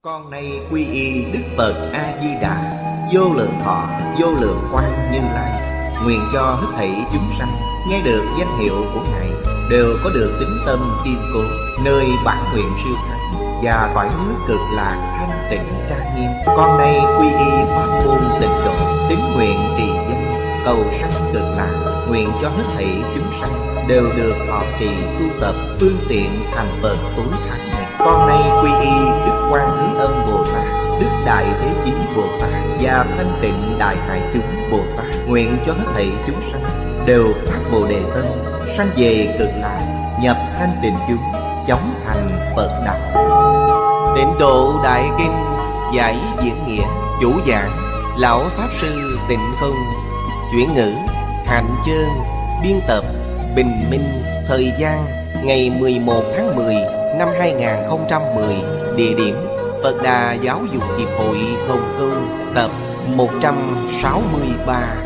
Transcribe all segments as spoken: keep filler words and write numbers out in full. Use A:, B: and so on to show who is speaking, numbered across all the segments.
A: Con nay quy y Đức Phật A-di-đà, vô lượng thọ, vô lượng quang Như Lai. Nguyện cho hết thảy chúng sanh nghe được danh hiệu của Ngài đều có được tín tâm kiên cố, nơi bản nguyện siêu thắng và cõi nước cực lạc thanh tịnh trang nghiêm. Con nay quy y pháp môn tịnh độ, tín nguyện trì danh cầu sanh cực lạc. Nguyện cho hết thảy chúng sanh đều được thọ trì tu tập phương tiện thành Phật tối thắng này. Con nay quy y Đức Quan Thế Âm Bồ Tát, Đức Đại Thế Chí Bồ Tát và Thanh Tịnh Đại Hải Chúng Bồ Tát. Nguyện cho hết thảy chúng sanh đều phát Bồ Đề tâm, sanh về cực lạc, nhập thanh tịnh chúng, chóng thành Phật đạo. Tịnh Độ Đại Kinh giải diễn nghĩa. Chủ giảng Lão Pháp Sư Tịnh Không. Chuyển ngữ Hạnh Chương. Biên tập Bình Minh. Thời gian ngày mười một tháng mười năm hai nghìn không trăm mười. Địa điểm Phật Đà Giáo dục Hiệp hội Hồng Kông. Tập một trăm sáu mươi ba.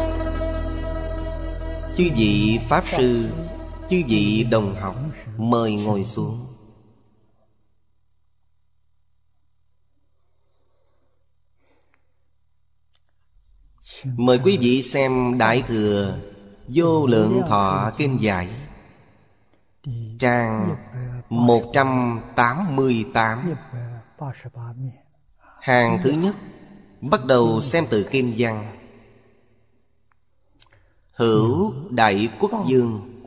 A: Chư vị Pháp Sư, chư vị đồng học, mời ngồi xuống. Mời quý vị xem Đại Thừa Vô Lượng Thọ Kinh Giải, trang một trăm tám mươi tám, hàng thứ nhất. Bắt đầu xem từ kinh văn. Hữu Đại Quốc Dương,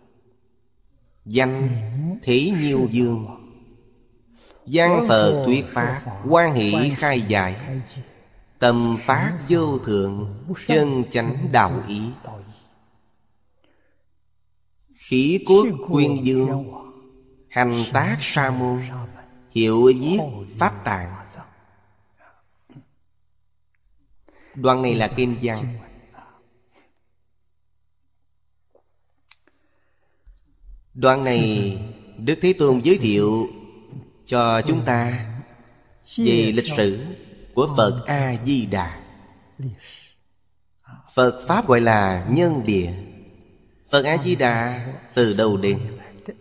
A: danh Thế Nhiêu Dương, văn Phật thuyết pháp, hoan hỷ khai giải, tâm phát vô thượng, chân chánh đạo ý. Khí cốt quyên dương, hành tác sa môn, hiệu viết pháp tạng. Đoạn này là kinh văn. Đoạn này Đức Thế Tôn giới thiệu cho chúng ta về lịch sử của Phật A-di-đà. Phật Pháp gọi là nhân địa. Phật A-di-đà từ đâu đến?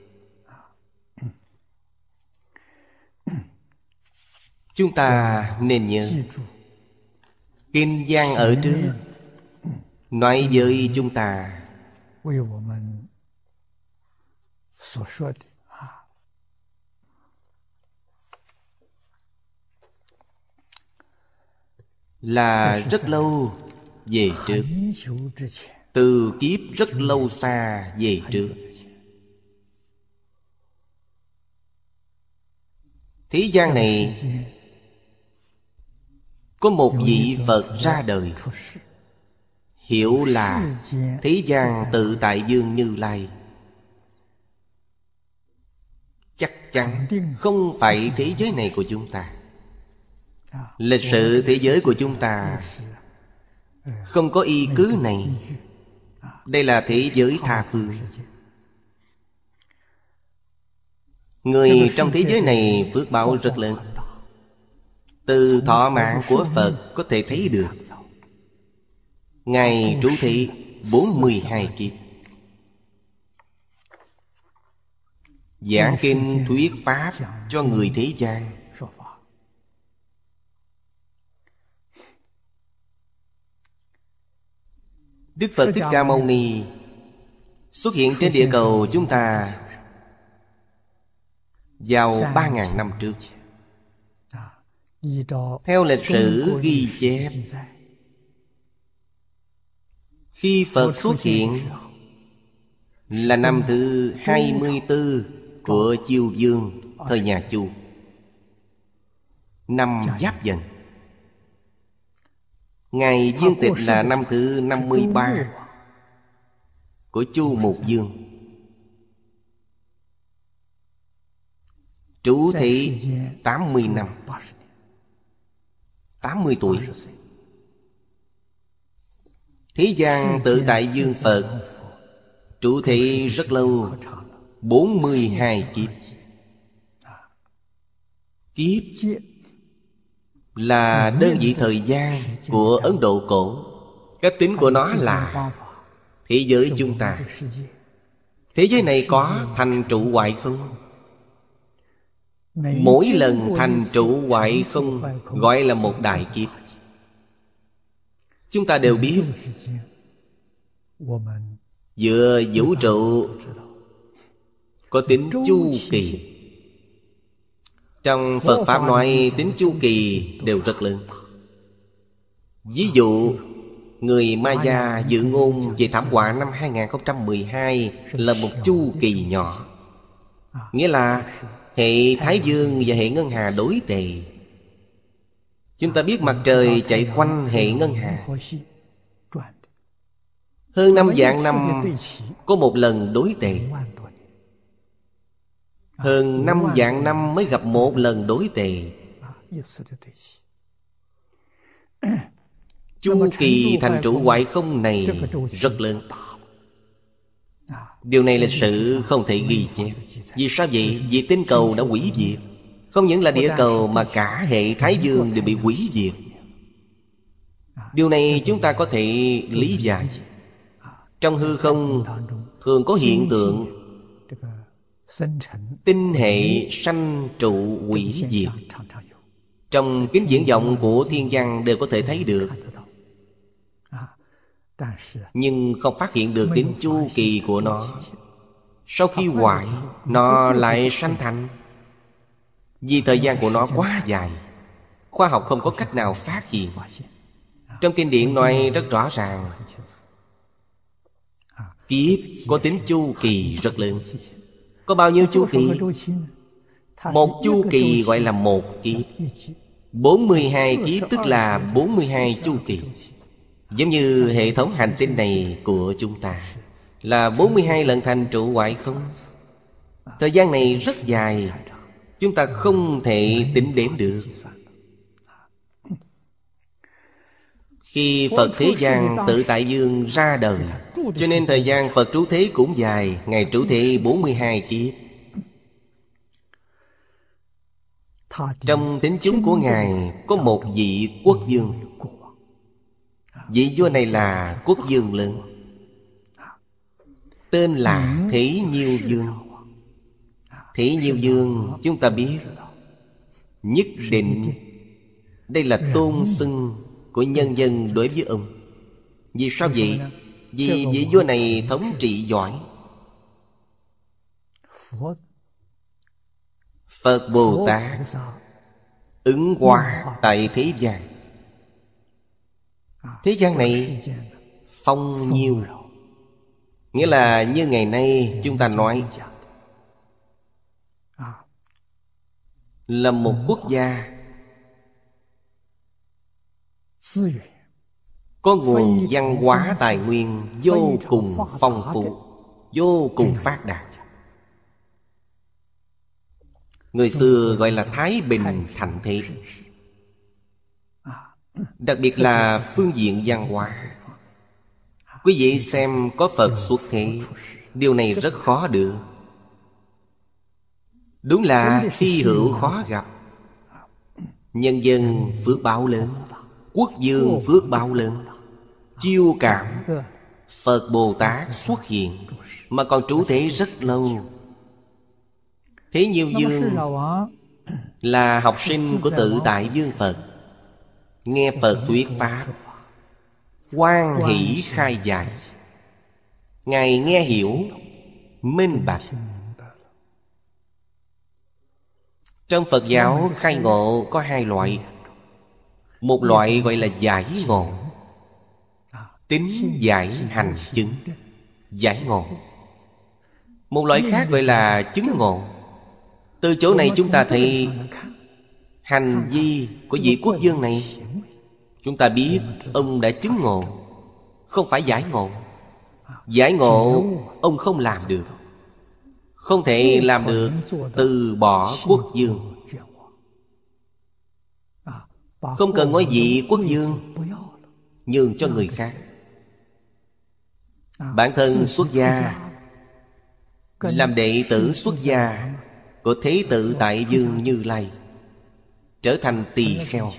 A: Chúng ta nên nhớ kinh văn ở trước nói với chúng ta là rất lâu về trước, từ kiếp rất lâu xa về trước. Thế gian này có một vị Phật ra đời, hiệu là Thế Gian Tự Tại Dương Như Lai. Chắc chắn không phải thế giới này của chúng ta. Lịch sử thế giới của chúng ta không có y cứ này. Đây là thế giới tha phương. Người trong thế giới này phước báo rất lớn. Từ thọ mạng của Phật có thể thấy được. Ngài trú thị bốn mươi hai kiếp, giảng kinh thuyết pháp cho người thế gian. Đức Phật Thích Ca Mâu Ni xuất hiện trên địa cầu chúng ta vào ba ngàn năm trước. Theo lịch sử ghi chép, khi Phật xuất hiện là năm thứ hai mươi tư của Chiêu Dương thời nhà Chu, năm Giáp Dần. Ngày dương tịch là năm thứ năm mươi ba của Chu Mục Dương. Trú thị tám mươi năm, tám mươi tuổi. Thế Gian Tự Tại Dương Phật trú thị rất lâu, bốn mươi hai kiếp. Kiếp là đơn vị thời gian của Ấn Độ cổ. Cách tính của nó là thế giới chúng ta. Thế giới này có thành trụ hoại không? Mỗi lần thành trụ hoại không gọi là một đại kiếp. Chúng ta đều biết, giữa vũ trụ có tính chu kỳ. Trong Phật Pháp nói tính chu kỳ đều rất lớn. Ví dụ, người Maya dự ngôn về thảm họa năm hai không một hai là một chu kỳ nhỏ. Nghĩa là hệ Thái Dương và hệ Ngân Hà đối tề. Chúng ta biết mặt trời chạy quanh hệ Ngân Hà. Hơn năm vạn năm có một lần đối tề. Hơn năm vạn năm mới gặp một lần đối tề. Chu kỳ thành trụ hoại không này rất lớn. Điều này lịch sử không thể ghi chép. Vì sao vậy? Vì tinh cầu đã hủy diệt. Không những là địa cầu mà cả hệ Thái Dương đều bị hủy diệt. Điều này chúng ta có thể lý giải. Trong hư không thường có hiện tượng tinh hệ sanh trụ hủy diệt. Trong kính diễn vọng của thiên văn đều có thể thấy được. Nhưng không phát hiện được tính chu kỳ của nó. Sau khi hoại, nó lại sanh thành. Vì thời gian của nó quá dài, khoa học không có cách nào phát hiện. Trong kinh điển nói rất rõ ràng, kiếp có tính chu kỳ rất lớn. Có bao nhiêu chu kỳ? Một chu kỳ gọi là một kiếp. Bốn mươi hai kiếp tức là bốn mươi hai chu kỳ. Giống như hệ thống hành tinh này của chúng ta là bốn mươi hai lần thành trụ hoại không. Thời gian này rất dài, chúng ta không thể tính đếm được. Khi Phật Thế Gian Tự Tại Dương ra đời, cho nên thời gian Phật trú thế cũng dài. Ngài trú thế bốn mươi hai kiếp. Trong tính chúng của Ngài có một vị quốc vương. Vị vua này là quốc vương lớn, tên là Thế Nhiêu Vương. Thế Nhiêu Vương chúng ta biết, nhất định đây là tôn xưng của nhân dân đối với ông. Vì sao vậy? Vì vị vua này thống trị giỏi. Phật Bồ Tát ứng hóa tại thế gian. Thế gian này phong nhiêu, nghĩa là như ngày nay chúng ta nói là một quốc gia có nguồn văn hóa tài nguyên vô cùng phong phú, vô cùng phát đạt. Người xưa gọi là Thái Bình Thạnh Thế. Đặc biệt là phương diện văn hóa. Quý vị xem có Phật xuất thế, điều này rất khó được. Đúng là hy hữu khó gặp. Nhân dân phước báo lớn, quốc vương phước báo lớn, chiêu cảm Phật Bồ Tát xuất hiện, mà còn trú thế rất lâu. Thế Nhiêu Vương là học sinh của Tự Tại Dương Phật, nghe Phật thuyết pháp, hoan hỷ khai giải. Ngài nghe hiểu, minh bạch. Trong Phật giáo khai ngộ có hai loại. Một loại gọi là giải ngộ, tín giải hành chứng, giải ngộ. Một loại khác gọi là chứng ngộ. Từ chỗ này chúng ta thấy hành vi của vị quốc vương này, chúng ta biết ông đã chứng ngộ, không phải giải ngộ. Giải ngộ ông không làm được, không thể làm được từ bỏ quốc vương. Không cần ngôi vị quốc vương, nhường cho người khác. Bản thân xuất gia, làm đệ tử xuất gia của Thế Tự Tại Dương Như Lai, trở thành tỳ kheo.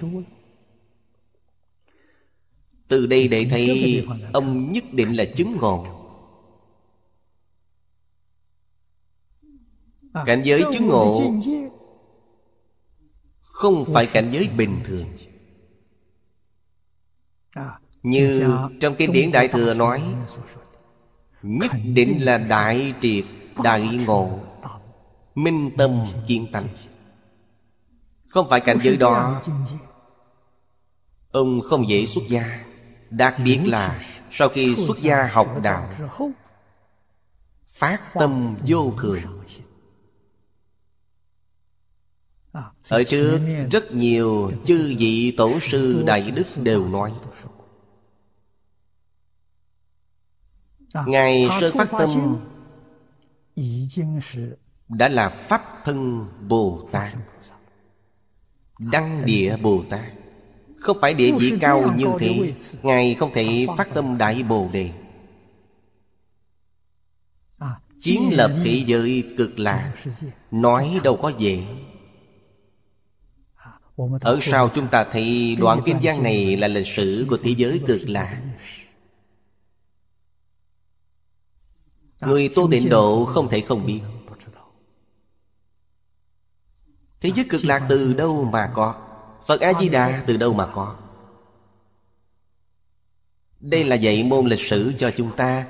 A: Từ đây để thấy ông nhất định là chứng ngộ. Cảnh giới chứng ngộ không phải cảnh giới bình thường. Như trong kinh điển Đại Thừa nói, nhất định là đại triệt, đại ngộ, minh tâm kiến tánh. Không phải cảnh giới đó, ông không dễ xuất gia. Đặc biệt là sau khi xuất gia học đạo, phát tâm vô thường. Ở trước rất nhiều chư vị tổ sư đại đức đều nói, Ngài sơ phát tâm đã là Pháp Thân Bồ Tát, Đăng Địa Bồ Tát. Không phải địa vị cao như thế, Ngài không thể phát tâm Đại Bồ Đề, kiến lập thế giới cực lạc. Nói đâu có dễ. Ở sau chúng ta thấy đoạn kinh văn này là lịch sử của thế giới cực lạc. Người tu Tịnh Độ không thể không biết. Thế giới cực lạc từ đâu mà có? Phật A-di-đà từ đâu mà có? Đây là dạy môn lịch sử cho chúng ta.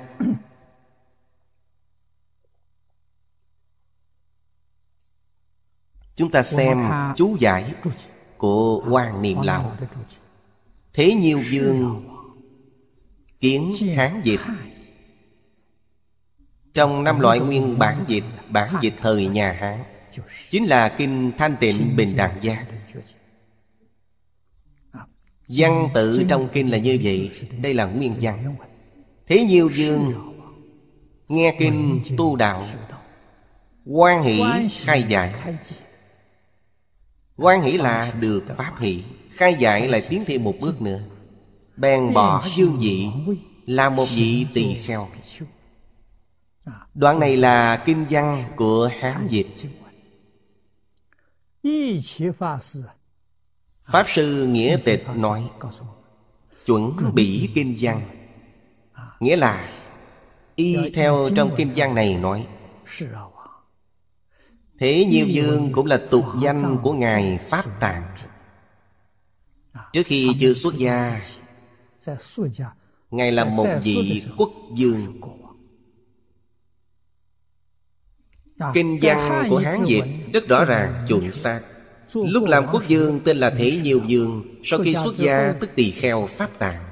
A: Chúng ta xem chú giải của Hoàng Niệm Lão. Thế Nhiêu Dương kiến Hán dịch. Trong năm loại nguyên bản dịch, bản dịch thời nhà Hán chính là kinh Thanh Tịnh Bình Đẳng Giác. Văn tự trong kinh là như vậy. Đây là nguyên văn. Thế Nhiêu Dương nghe kinh tu đạo, hoan hỷ khai giải. Hoan hỷ là được pháp hỷ, khai giải lại tiến thêm một bước nữa. Bèn bỏ dương vị, là một vị tỳ kheo. Đoạn này là kinh văn của Hán dịch. Pháp Sư Nghĩa Tịch nói chuẩn bỉ kinh văn, nghĩa là y theo trong kinh văn này nói. Thế Nhiêu Dương cũng là tục danh của Ngài Pháp Tạng. Trước khi chưa xuất gia, Ngài là một vị quốc vương. Kinh văn của Hán dịch rất rõ ràng chuẩn xác. Lúc làm quốc vương tên là Thế Nhiêu Dương, sau khi xuất gia tức tỳ kheo Pháp Tạng.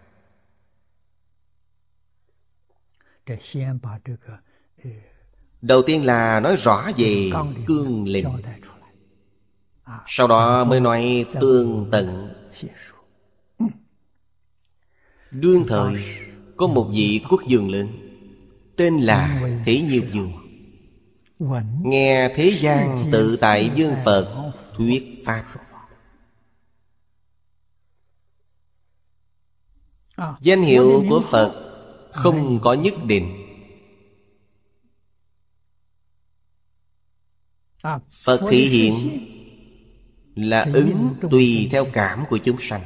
A: Đầu tiên là nói rõ về cương lĩnh, sau đó mới nói tương tận. Đương thời có một vị quốc vương lớn tên là Thế Nhiêu Dương. Nghe thế gian tự tại vương Phật thuyết pháp. Danh hiệu của Phật không có nhất định. Phật thị hiện là ứng tùy theo cảm của chúng sanh.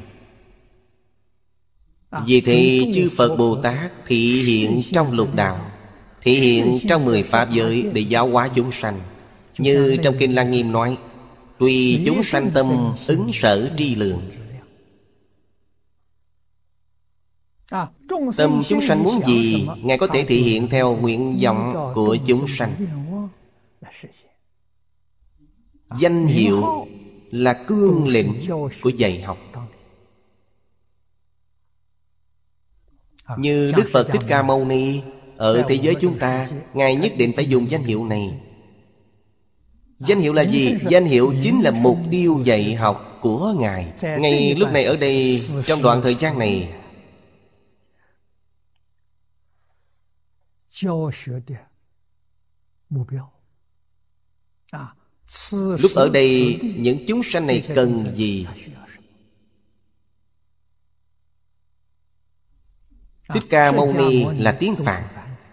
A: Vì thế chư Phật Bồ Tát thị hiện trong lục đạo, thị hiện trong mười pháp giới để giáo hóa chúng sanh. Như trong kinh Lăng Nghiêm nói, tùy chúng sanh tâm ứng sở tri lượng. Tâm chúng sanh muốn gì, Ngài có thể thị hiện theo nguyện vọng của chúng sanh. Danh hiệu là cương lĩnh của dạy học. Như Đức Phật Thích Ca Mâu Ni ở thế giới chúng ta, Ngài nhất định phải dùng danh hiệu này. Danh hiệu là gì? Danh hiệu chính là mục tiêu dạy học của Ngài. Ngay lúc này ở đây, trong đoạn thời gian này, lúc ở đây những chúng sanh này cần gì? Thích Ca Mâu Ni là tiếng Phạn.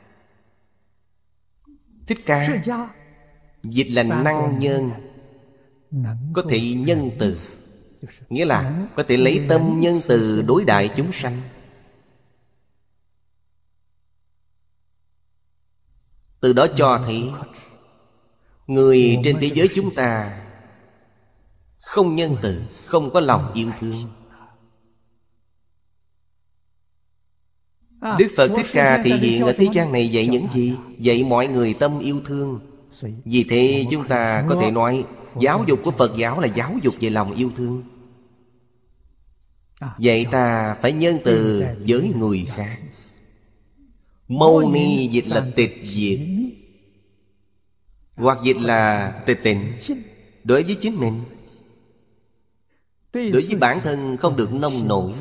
A: Thích Ca dịch là năng nhân, có thể nhân từ, nghĩa là có thể lấy tâm nhân từ đối đại chúng sanh. Từ đó cho thấy người trên thế giới chúng ta không nhân từ, không có lòng yêu thương. Đức Phật Thích Ca thị hiện ở thế gian này dạy những gì? Dạy mọi người tâm yêu thương. Vì thế chúng ta có thể nói giáo dục của Phật giáo là giáo dục về lòng yêu thương. Vậy ta phải nhân từ với người khác. Mâu ni dịch là tịch diệt, hoặc dịch là tịch tịnh. Đối với chính mình, đối với bản thân không được nông nổi.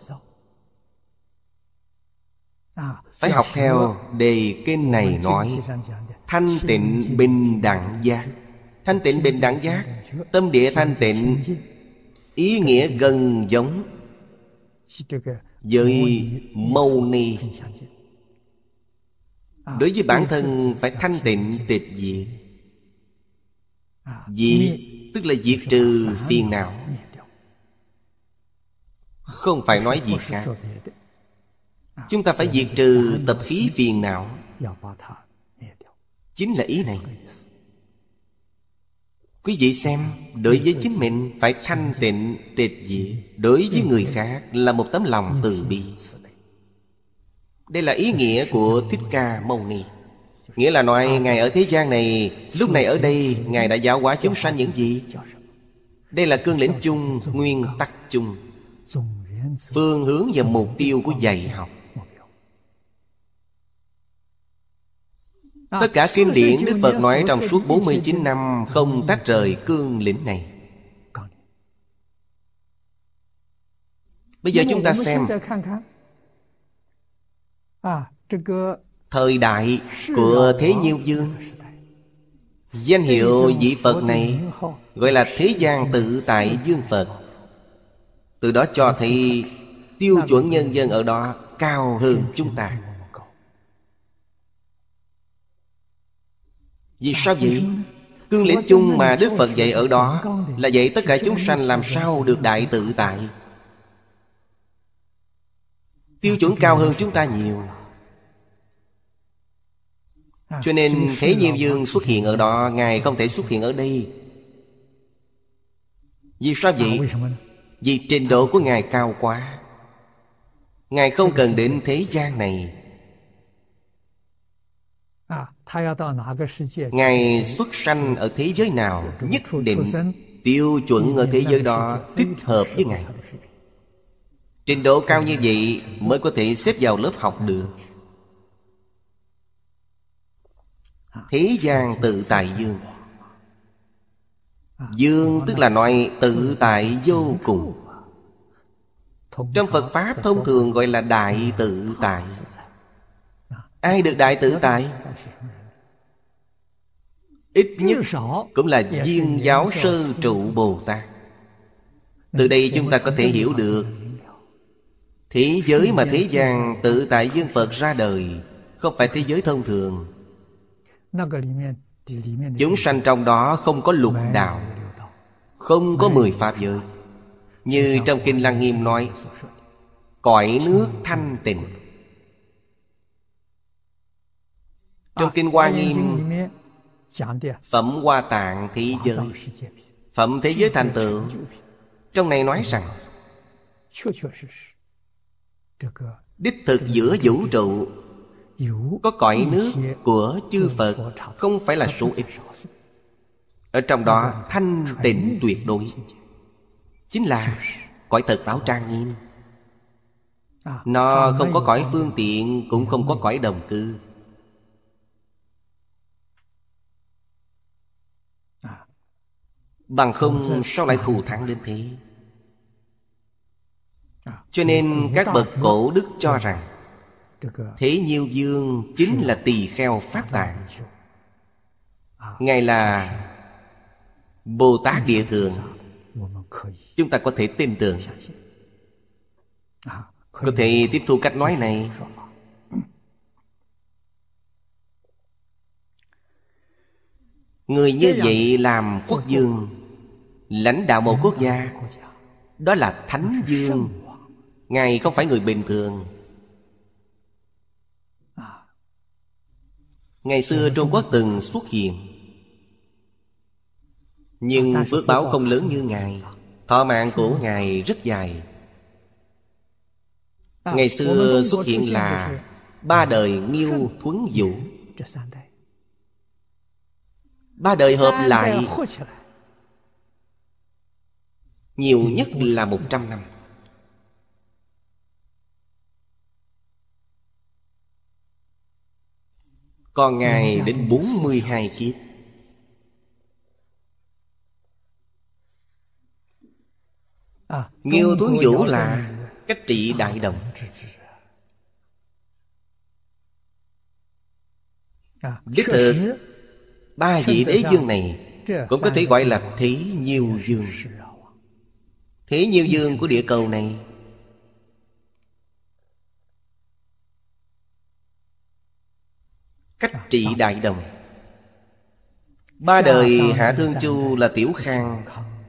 A: Phải học theo đề kinh này nói thanh tịnh bình đẳng giác. Thanh tịnh bình đẳng giác, tâm địa thanh tịnh, ý nghĩa gần giống với mâu ni. Đối với bản thân phải thanh tịnh tịch diệt. Diệt tức là diệt trừ phiền não, không phải nói gì khác. Chúng ta phải diệt trừ tập khí phiền não, chính là ý này. Quý vị xem, đối với chính mình phải thanh tịnh tịch diệt, đối với người khác là một tấm lòng từ bi. Đây là ý nghĩa của Thích Ca Mâu Ni. Nghĩa là nói Ngài ở thế gian này, lúc này ở đây Ngài đã giáo hóa chúng sanh những gì? Đây là cương lĩnh chung, nguyên tắc chung, phương hướng và mục tiêu của dạy học. Tất cả kinh điển Đức Phật nói trong suốt bốn mươi chín năm không tách rời cương lĩnh này. Bây giờ chúng ta xem thời đại của Thế Nhiêu Dương. Danh hiệu vị Phật này gọi là Thế gian tự tại Dương Phật. Từ đó cho thấy tiêu chuẩn nhân dân ở đó cao hơn chúng ta. Vì sao vậy? Cương lĩnh chung mà Đức Phật dạy ở đó là dạy tất cả chúng sanh làm sao được đại tự tại. Tiêu chuẩn cao hơn chúng ta nhiều. Cho nên Thế Nhiêu Dương xuất hiện ở đó, Ngài không thể xuất hiện ở đây. Vì sao vậy? Vì trình độ của Ngài cao quá. Ngài không cần đến thế gian này. Ngài xuất sanh ở thế giới nào, nhất định tiêu chuẩn ở thế giới đó thích hợp với Ngài. Trình độ cao như vậy mới có thể xếp vào lớp học được. Thế gian tự tại dương. Dương tức là nói tự tại vô cùng. Trong Phật Pháp thông thường gọi là đại tự tại. Ai được đại tự tại? Ít nhất cũng là Viên Giáo Sơ Trụ Bồ Tát. Từ đây chúng ta có thể hiểu được thế giới mà thế gian tự tại Dương Phật ra đời không phải thế giới thông thường. Chúng sanh trong đó không có lục đạo, không có mười pháp giới. Như trong Kinh Lăng Nghiêm nói, cõi nước thanh tịnh. Trong Kinh Hoa Nghiêm, phẩm Hoa Tạng thế giới, phẩm thế giới thành tựu. Trong này nói rằng đích thực giữa vũ trụ có cõi nước của chư Phật, không phải là số ít. Ở trong đó thanh tịnh tuyệt đối, chính là cõi thật báo trang nghiêm. Nó không có cõi phương tiện, cũng không có cõi đồng cư. Bằng không sao lại thù thắng đến thế? Cho nên các bậc cổ đức cho rằng Thế Nhiêu Dương chính là tỳ kheo Pháp Tạng. Ngài là Bồ Tát Địa Tạng. Chúng ta có thể tin tưởng, có thể tiếp thu cách nói này. Người như vậy làm quốc vương, lãnh đạo một quốc gia, đó là Thánh Dương. Ngài không phải người bình thường. Ngày xưa Trung Quốc từng xuất hiện Nhưng phước báo không lớn như Ngài. Thọ mạng của Ngài rất dài. Ngày xưa xuất hiện là ba đời Nghiêu Thuấn Vũ. Ba đời hợp lại nhiều nhất là một trăm năm. Còn Ngài đến bốn mươi hai kiếp. Nghiêu Thuấn Vũ là cách trị đại đồng. Đích thực ba vị đế dương này cũng có thể gọi là Thế Nhiêu Dương. Thế Nhiêu Dương của địa cầu này cách trị đại đồng. Ba đời Hạ Thương Chu là Tiểu Khang,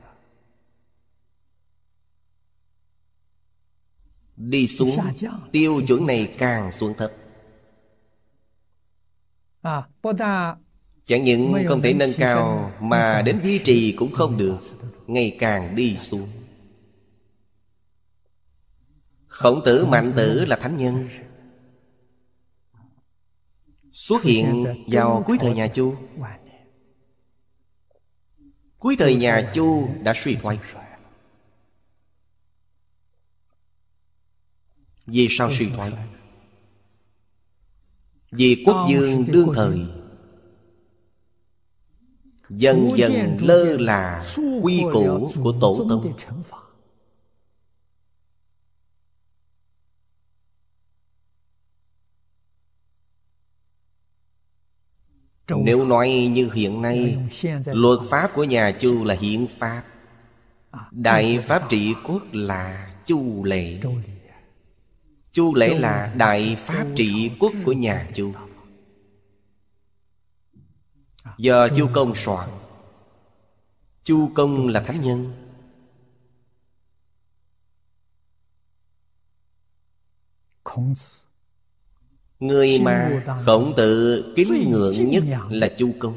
A: đi xuống, tiêu chuẩn này càng xuống thấp. Chẳng những không thể nâng cao, mà đến duy trì cũng không được, ngày càng đi xuống. Khổng Tử, Mạnh Tử là thánh nhân, xuất hiện vào cuối thời nhà Chu. Cuối thời nhà Chu đã suy thoái. Vì sao suy thoái? Vì quốc vương đương thời dần dần lơ là quy củ của tổ tông. Nếu nói như hiện nay, luật pháp của nhà Chu là hiến pháp, đại pháp trị quốc là Chu lệ. Chu lễ là đại pháp trị quốc của nhà Chu, do Chu Công soạn. Chu Công là thánh nhân. Người mà Khổng Tử kính ngưỡng nhất là Chu Công.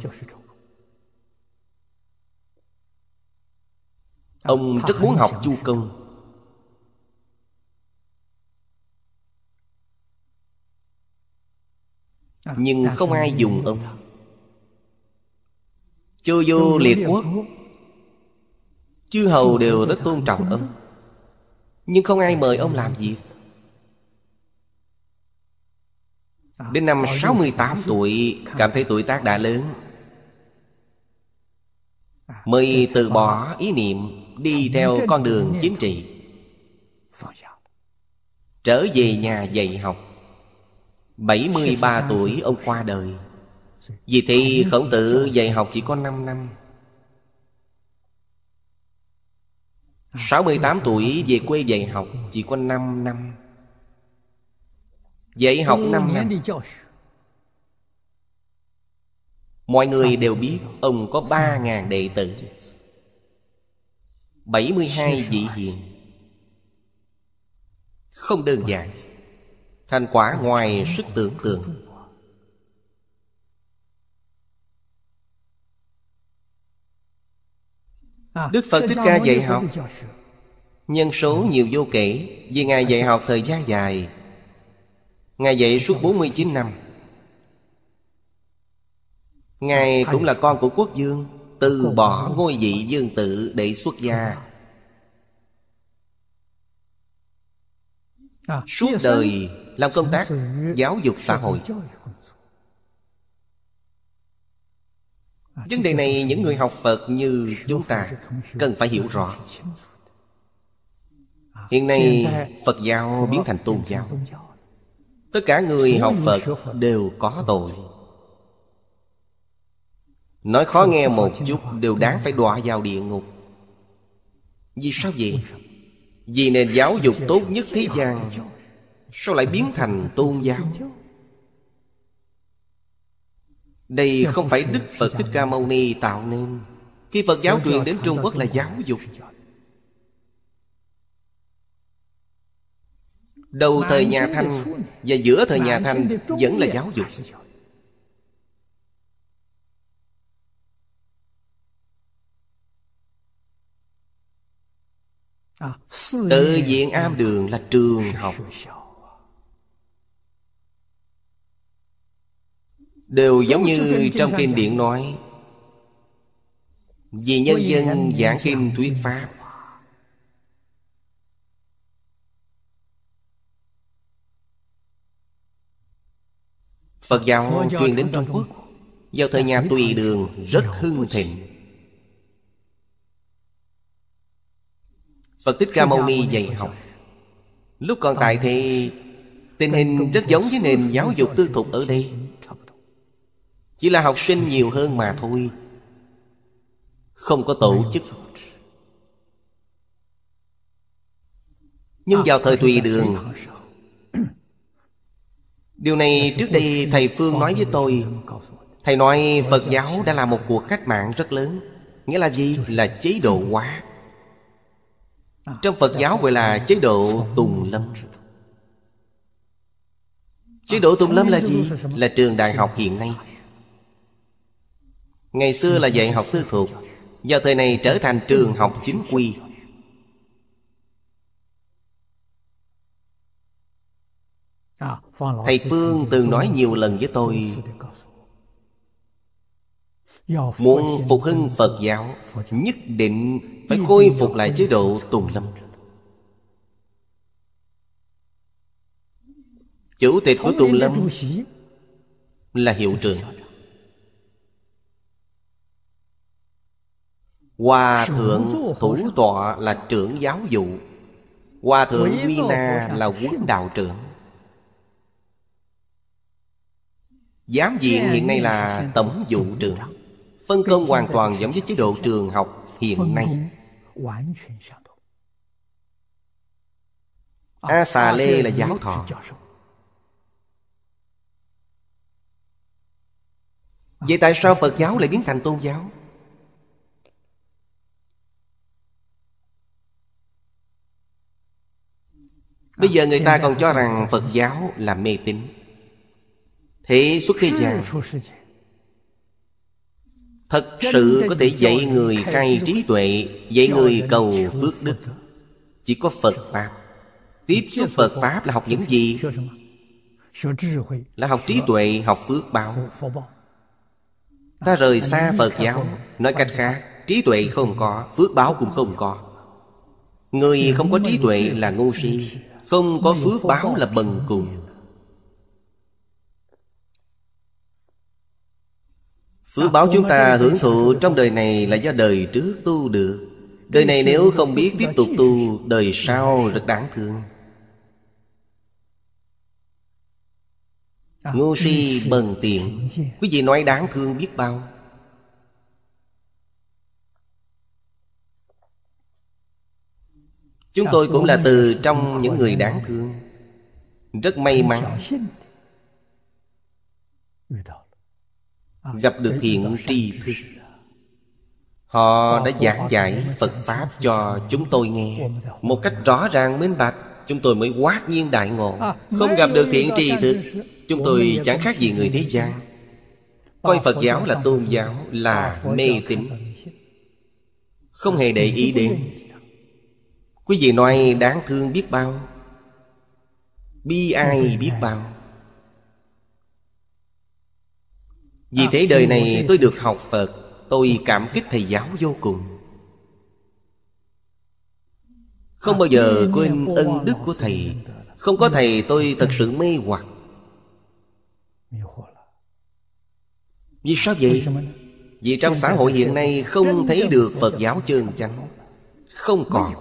A: Ông rất muốn học Chu Công, nhưng không ai dùng ông. Chu Du liệt quốc, chư hầu đều rất tôn trọng ông, nhưng không ai mời ông làm việc. Đến năm sáu mươi tám tuổi, cảm thấy tuổi tác đã lớn, mới từ bỏ ý niệm đi theo con đường chính trị, trở về nhà dạy học. Bảy mươi ba tuổi ông qua đời. Vì thì Khổng Tử dạy học chỉ có năm năm. Sáu mươi tám tuổi về quê dạy học chỉ có năm năm. Dạy học năm năm. Mọi người đều biết ông có ba ngàn đệ tử, bảy mươi hai vị hiền. Không đơn giản, thành quả ngoài sức tưởng tượng. Đức Phật Thích Ca dạy học nhân số nhiều vô kể, vì Ngài dạy học thời gian dài. Ngài dạy suốt bốn mươi chín năm. Ngài cũng là con của quốc vương, từ bỏ ngôi vị vương tự để xuất gia. Suốt đời làm công tác giáo dục xã hội. Vấn đề này những người học Phật như chúng ta cần phải hiểu rõ. Hiện nay Phật giáo biến thành tôn giáo. Tất cả người học Phật đều có tội. Nói khó nghe một chút đều đáng phải đọa vào địa ngục. Vì sao vậy? Vì nền giáo dục tốt nhất thế gian sao lại biến thành tôn giáo? Đây không phải Đức Phật Thích Ca Mâu Ni tạo nên. Khi Phật giáo truyền đến Trung Quốc là giáo dục. Đầu thời nhà Thanh và giữa thời nhà Thanh vẫn là giáo dục. Tự viện am đường là trường học, đều giống như trong kinh điển nói: vì nhân dân giảng kinh thuyết pháp. Phật giáo truyền đến Trung Quốc vào thời nhà Tùy Đường rất hưng thịnh. Phật Thích Ca Mâu Ni dạy học. Lúc còn tại thì tình hình rất giống với nền giáo dục tư thục ở đây, chỉ là học sinh nhiều hơn mà thôi, không có tổ chức. Nhưng vào thời Tùy Đường, điều này trước đây thầy Phương nói với tôi. Thầy nói Phật giáo đã là một cuộc cách mạng rất lớn. Nghĩa là gì? Là chế độ hóa. Trong Phật giáo gọi là chế độ Tùng Lâm. Chế độ Tùng Lâm là gì? Là trường đại học hiện nay. Ngày xưa là dạy học tư thục, vào thời này trở thành trường học chính quy. Thầy Phương từng nói nhiều lần với tôi, muốn phục hưng Phật giáo, nhất định phải khôi phục lại chế độ Tùng Lâm. Chủ tịch của Tùng Lâm là hiệu trưởng. Hòa thượng thủ tọa là trưởng giáo vụ. Hòa thượng Huy Na là huấn đạo trưởng. Giám viện hiện nay là tổng vụ trưởng. Phân công hoàn toàn giống với chế độ trường học hiện nay. A Xà Lê là giáo thọ. Vậy tại sao Phật giáo lại biến thành tôn giáo? Bây giờ người ta còn cho rằng Phật giáo là mê tín. Thế xuất thế gian thật sự có thể dạy người khai trí tuệ, dạy người cầu phước đức, chỉ có Phật Pháp. Tiếp xúc Phật Pháp là học những gì? Là học trí tuệ, học phước báo. Ta rời xa Phật giáo, nói cách khác, trí tuệ không có, phước báo cũng không có. Người không có trí tuệ là ngu si, không có phước báo là bần cùng. Phước báo chúng ta hưởng thụ trong đời này là do đời trước tu được. Đời này nếu không biết tiếp tục tu, đời sau rất đáng thương. Ngu si bần tiện, quý vị nói đáng thương biết bao. Chúng tôi cũng là từ trong những người đáng thương. Rất may mắn gặp được thiện tri thức. Họ đã giảng giải Phật Pháp cho chúng tôi nghe một cách rõ ràng minh bạch. Chúng tôi mới hoát nhiên đại ngộ. Không gặp được thiện tri thức, chúng tôi chẳng khác gì người thế gian. Coi Phật giáo là tôn giáo, là mê tín, không hề để ý đến. Quý vị nói đáng thương biết bao, bi ai biết bao. Vì thế đời này tôi được học Phật, tôi cảm kích thầy giáo vô cùng. Không bao giờ quên ân đức của thầy. Không có thầy tôi thật sự mê hoặc. Vì sao vậy? Vì trong xã hội hiện nay không thấy được Phật giáo chân chánh. Không còn.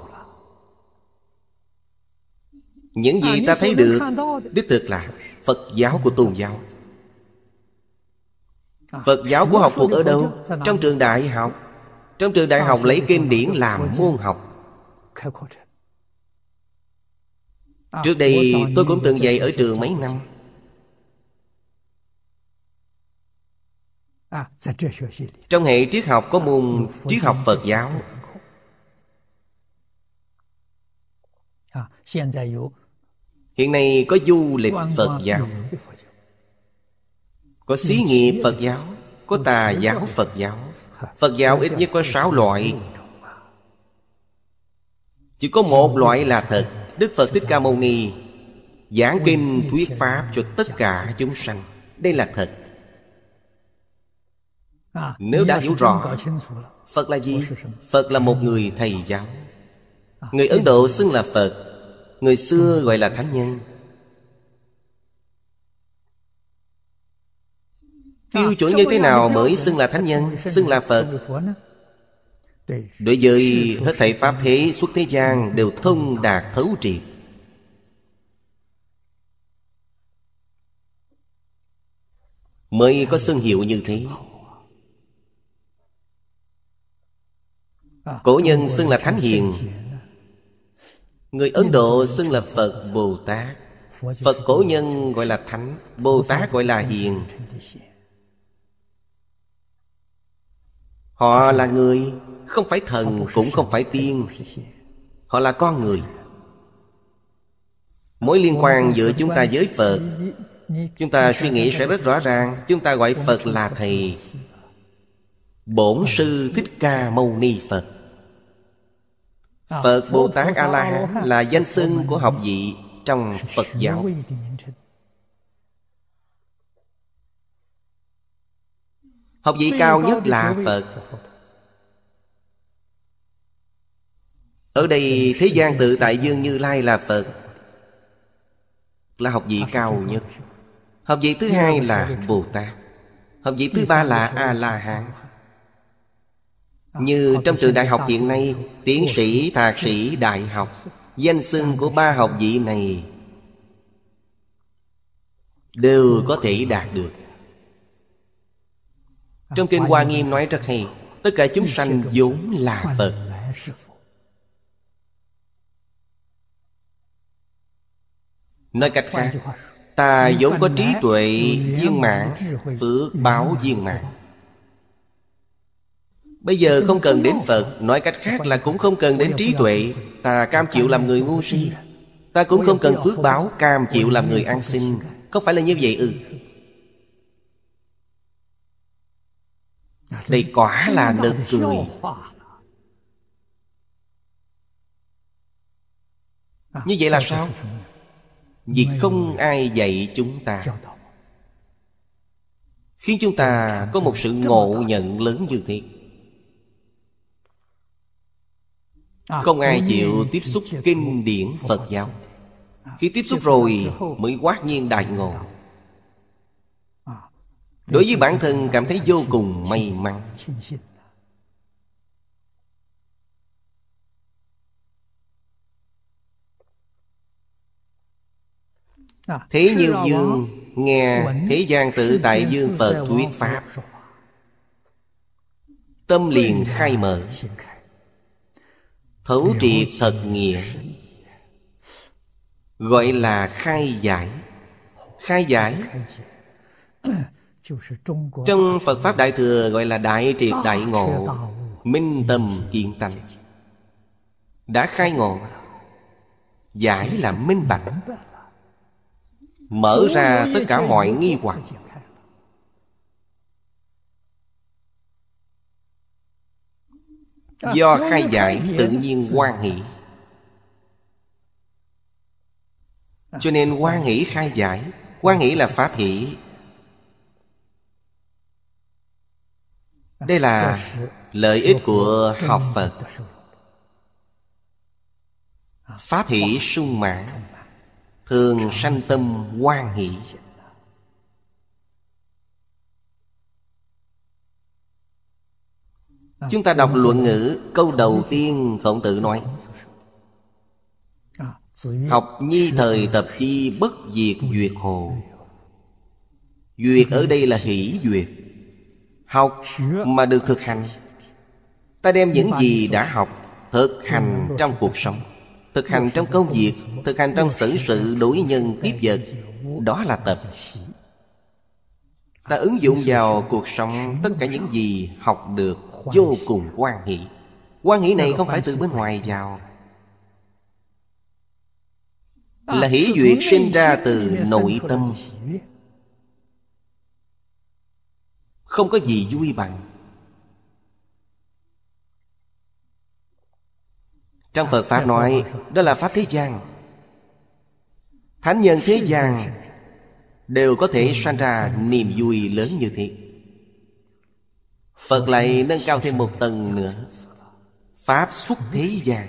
A: Những gì ta thấy được đích thực là Phật giáo của tôn giáo. Phật giáo của học thuộc ở đâu? Trong trường đại học. Trong trường đại học lấy kinh điển làm môn học. Trước đây tôi cũng từng dạy ở trường mấy năm. Trong hệ triết học có môn triết học Phật giáo. Hiện nay có du lịch Phật giáo, có xí nghiệp Phật giáo, có tà giáo Phật giáo. Phật giáo ít nhất có sáu loại. Chỉ có một loại là thật. Đức Phật Thích Ca Mâu Ni giảng kinh thuyết pháp cho tất cả chúng sanh. Đây là thật. Nếu đã hiểu rõ Phật là gì? Phật là một người thầy giáo. Người Ấn Độ xưng là Phật, người xưa gọi là thánh nhân. Tiêu chuẩn như thế nào mới xưng là thánh nhân, xưng là Phật? Đối với hết thảy pháp thế xuất thế gian đều thông đạt thấu triệt. Mới có xưng hiệu như thế. Cổ nhân xưng là Thánh Hiền, người Ấn Độ xưng là Phật Bồ Tát. Phật cổ nhân gọi là Thánh, Bồ Tát gọi là Hiền. Họ là người, không phải thần cũng không phải tiên. Họ là con người. Mối liên quan giữa chúng ta với Phật, chúng ta suy nghĩ sẽ rất rõ ràng. Chúng ta gọi Phật là Thầy. Bổn Sư Thích Ca Mâu Ni Phật. Phật Bồ Tát A-la-hán là danh xưng của học vị trong Phật giáo. Học vị cao nhất là Phật. Ở đây thế gian tự tại dương Như Lai là Phật, là học vị cao nhất. Học vị thứ hai là Bồ Tát. Học vị thứ ba là A-la-hán. Như trong trường đại học hiện nay, tiến sĩ, thạc sĩ, đại học, danh xưng của ba học vị này đều có thể đạt được. Trong kinh Hoa Nghiêm nói rất hay, tất cả chúng sanh vốn là Phật. Nói cách khác, ta vốn có trí tuệ viên mãn, phước báo viên mãn. Bây giờ không cần đến Phật. Nói cách khác là cũng không cần đến trí tuệ. Ta cam chịu làm người ngu si. Ta cũng không cần phước báo, cam chịu làm người ăn xin. Không phải là như vậy ư? Đây quả là nực cười. Như vậy là sao? Vì không ai dạy chúng ta, khiến chúng ta có một sự ngộ nhận lớn như thế. Không ai chịu tiếp xúc kinh điển Phật giáo. Khi tiếp xúc rồi mới quát nhiên đại ngộ. Đối với bản thân cảm thấy vô cùng may mắn. Thế Nhiêu Dương nghe thế gian tự tại dương Phật thuyết pháp, tâm liền khai mở, thấu triệt thật nghĩa, gọi là khai giải. Khai giải trong Phật Pháp Đại Thừa gọi là đại triệt đại ngộ, minh tâm kiến tánh. Đã khai ngộ, giải là minh bạch, mở ra tất cả mọi nghi hoặc. Do khai giải tự nhiên hoan hỷ, cho nên hoan hỷ khai giải. Hoan hỷ là pháp hỷ. Đây là lợi ích của học Phật. Pháp hỷ sung mãn, thường sanh tâm hoan hỷ. Chúng ta đọc Luận Ngữ, câu đầu tiên Khổng Tử nói: học nhi thời tập chi, bất diệt duyệt hồ. Duyệt ở đây là hỷ duyệt. Học mà được thực hành. Ta đem những gì đã học thực hành trong cuộc sống, thực hành trong công việc, thực hành trong xử sự đối nhân tiếp vật. Đó là tập. Ta ứng dụng vào cuộc sống tất cả những gì học được vô cùng hoan hỷ. Hoan hỷ này không phải từ bên ngoài vào, là hỷ duyệt sinh ra từ nội tâm. Không có gì vui bằng. Trong Phật Pháp nói đó là Pháp thế gian. Thánh nhân thế gian đều có thể sanh ra niềm vui lớn như thế. Phật lại nâng cao thêm một tầng nữa, Pháp xuất thế gian.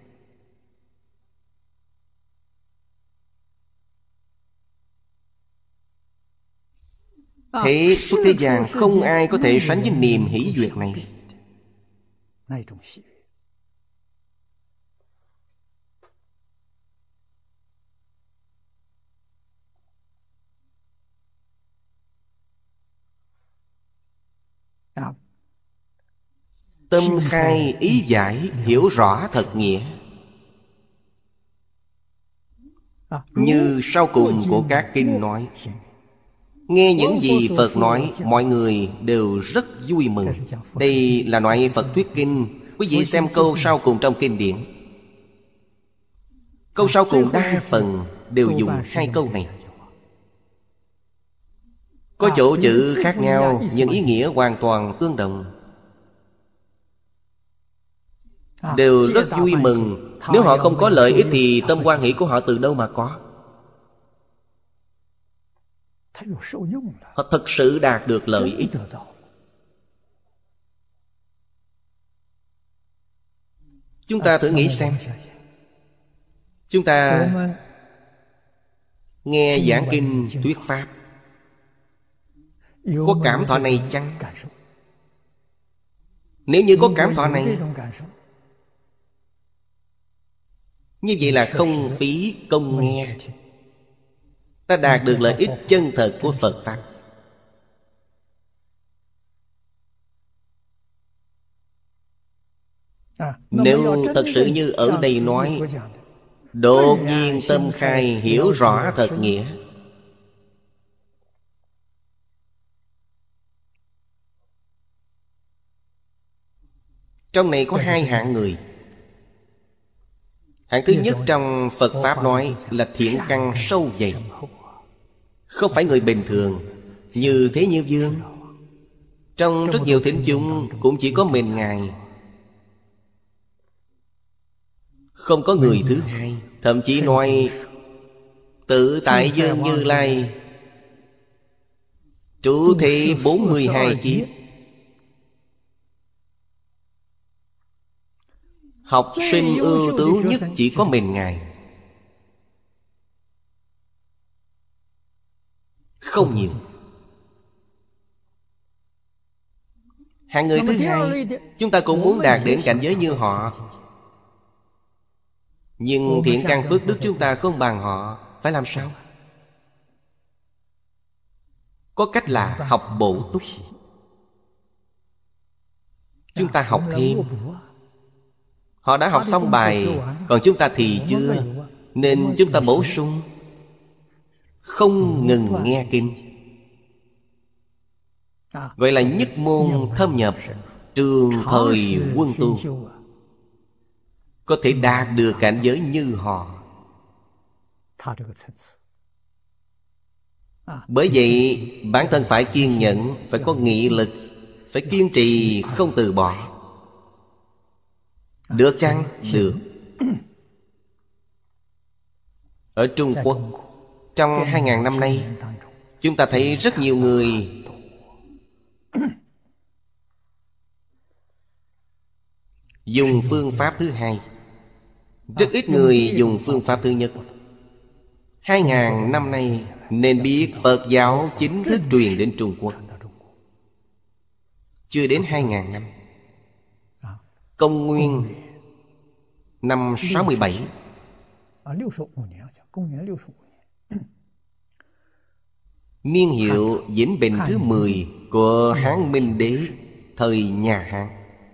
A: Thế xuất thế gian không ai có thể sánh với niềm hỷ duyệt này. Tâm khai ý giải, hiểu rõ thật nghĩa. Như sau cùng của các kinh nói, nghe những gì Phật nói, mọi người đều rất vui mừng. Đây là loại Phật thuyết kinh. Quý vị xem câu sau cùng trong kinh điển. Câu sau cùng đa phần đều dùng hai câu này. Có chỗ chữ khác nhau nhưng ý nghĩa hoàn toàn tương đồng. Đều rất vui mừng. Nếu họ không có lợi ích thì tâm hoan hỷ của họ từ đâu mà có? Họ thật sự đạt được lợi ích. Chúng ta thử nghĩ xem, chúng ta nghe giảng kinh thuyết pháp, có cảm thọ này chăng? Nếu như có cảm thọ này, như vậy là không phí công nghe. Ta đạt được lợi ích chân thật của Phật Pháp. Nếu thật sự như ở đây nói, đột nhiên tâm khai, hiểu rõ thật nghĩa, trong này có hai hạng người. Hạng thứ nhất trong Phật Pháp nói là thiện căn sâu dày, không phải người bình thường. Như Thế Như Vương, trong rất nhiều thính chúng cũng chỉ có mình Ngài, không có người thứ hai. Thậm chí nói Tự Tại Dương Như Lai trụ thế bốn mươi hai kiếp, học sinh ưu tú nhất chỉ có mình Ngài, không nhiều. Hạng người thứ hai, chúng ta cũng muốn đạt đến cảnh giới như họ, nhưng thiện căn phước đức chúng ta không bằng họ. Phải làm sao? Có cách là học bổ túc. Chúng ta học thêm. Họ đã học xong bài, còn chúng ta thì chưa, nên chúng ta bổ sung, không ngừng nghe kinh. Gọi là nhất môn thâm nhập, trường thời quân tu, có thể đạt được cảnh giới như họ. Bởi vậy bản thân phải kiên nhẫn, phải có nghị lực, phải kiên trì không từ bỏ. Được chăng? Được. Ở Trung Quốc, trong hai ngàn năm nay, chúng ta thấy rất nhiều người dùng phương pháp thứ hai, rất ít người dùng phương pháp thứ nhất. Hai ngàn năm nay nên biết Phật giáo chính thức truyền đến Trung Quốc chưa đến hai ngàn năm. Công nguyên năm sáu mươi bảy, niên hiệu Vĩnh Bình thứ mười của Hán Minh Đế thời nhà Hán,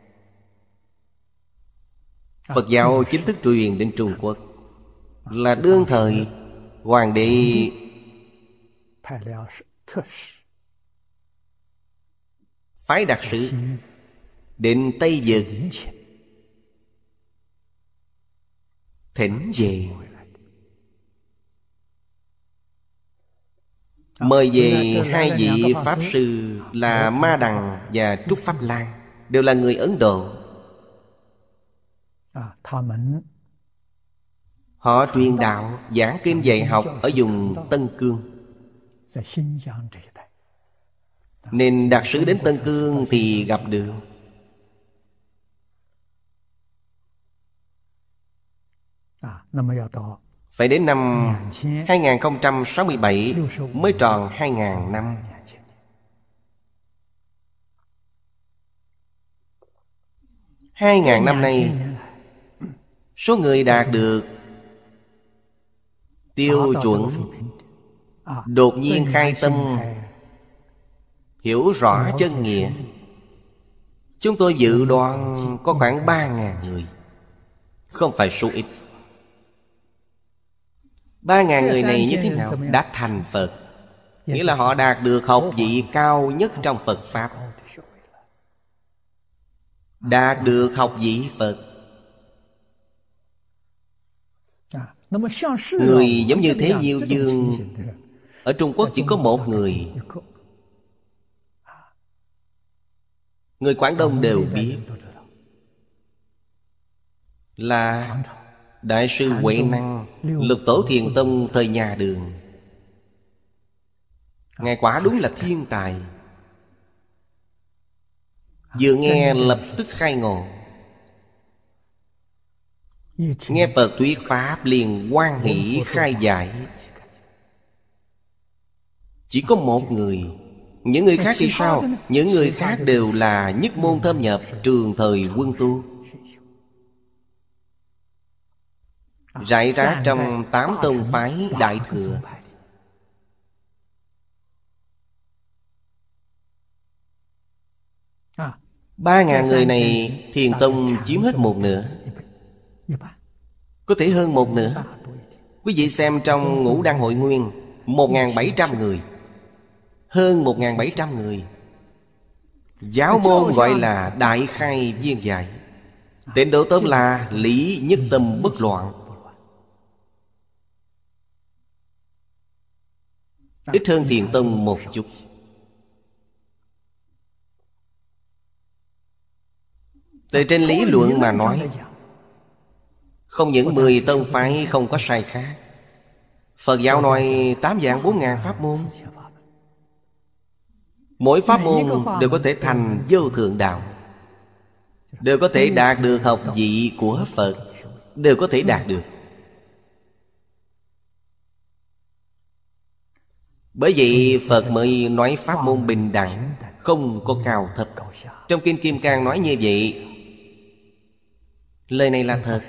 A: Phật giáo chính thức truyền đến Trung Quốc. Là đương thời hoàng đế phái đặc sứ đến Tây Vực thỉnh về, mời về hai vị pháp sư là Ma Đằng và Trúc Pháp Lan, đều là người Ấn Độ. Họ truyền đạo, giảng kinh dạy học ở vùng Tân Cương. Nên đặc sứ đến Tân Cương thì gặp được. Phải đến năm hai nghìn không trăm sáu mươi bảy mới tròn hai nghìn năm. Hai nghìn năm nay, số người đạt được tiêu chuẩn, đột nhiên khai tâm, hiểu rõ chân nghĩa, chúng tôi dự đoán có khoảng ba nghìn người. Không phải số ít. Ba ngàn người này như thế nào? Đã thành Phật. Nghĩa là họ đạt được học vị cao nhất trong Phật Pháp, đạt được học vị Phật. Người giống như Thế Diêu Dương ở Trung Quốc chỉ có một người. Người Quảng Đông đều biết là Đại sư Huệ Năng, Lục Tổ Thiền Tông thời nhà Đường. Ngài quả đúng là thiên tài. Vừa nghe lập tức khai ngộ. Nghe Phật thuyết Pháp liền hoan hỷ khai giải. Chỉ có một người. Những người khác thì sao? Những người khác đều là nhất môn thâm nhập, trường thời quân tu, rải rác trong tám tông phái Đại Thừa. Ba ngàn người này Thiền Tông chiếm hết một nửa, có thể hơn một nửa. Quý vị xem trong Ngũ Đăng Hội Nguyên, một nghìn bảy trăm người, hơn một nghìn bảy trăm người. Giáo môn gọi là Đại Khai Viên Giải. Tên độ tóm là Lý Nhất Tâm Bất Loạn. Ít hơn Thiền Tông một chút. Từ trên lý luận mà nói, không những mười tông phái không có sai khác. Phật giáo nói tám vạn bốn ngàn pháp môn, mỗi pháp môn đều có thể thành vô thượng đạo, đều có thể đạt được học vị của Phật, đều có thể đạt được. Bởi vậy Phật mới nói pháp môn bình đẳng, không có cao thấp. Trong Kinh Kim Cang nói như vậy. Lời này là thật.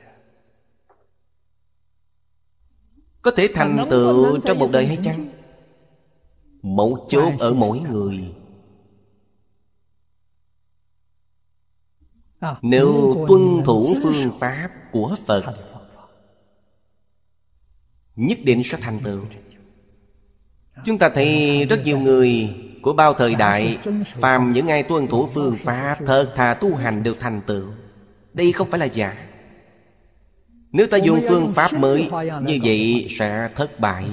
A: Có thể thành tựu trong một đời hay chăng? Mấu chốt ở mỗi người. Nếu tuân thủ phương pháp của Phật, nhất định sẽ thành tựu. Chúng ta thấy rất nhiều người của bao thời đại, phàm những ai tuân thủ phương pháp thật thà tu hành đều thành tựu. Đây không phải là giả. Nếu ta dùng phương pháp mới, như vậy sẽ thất bại.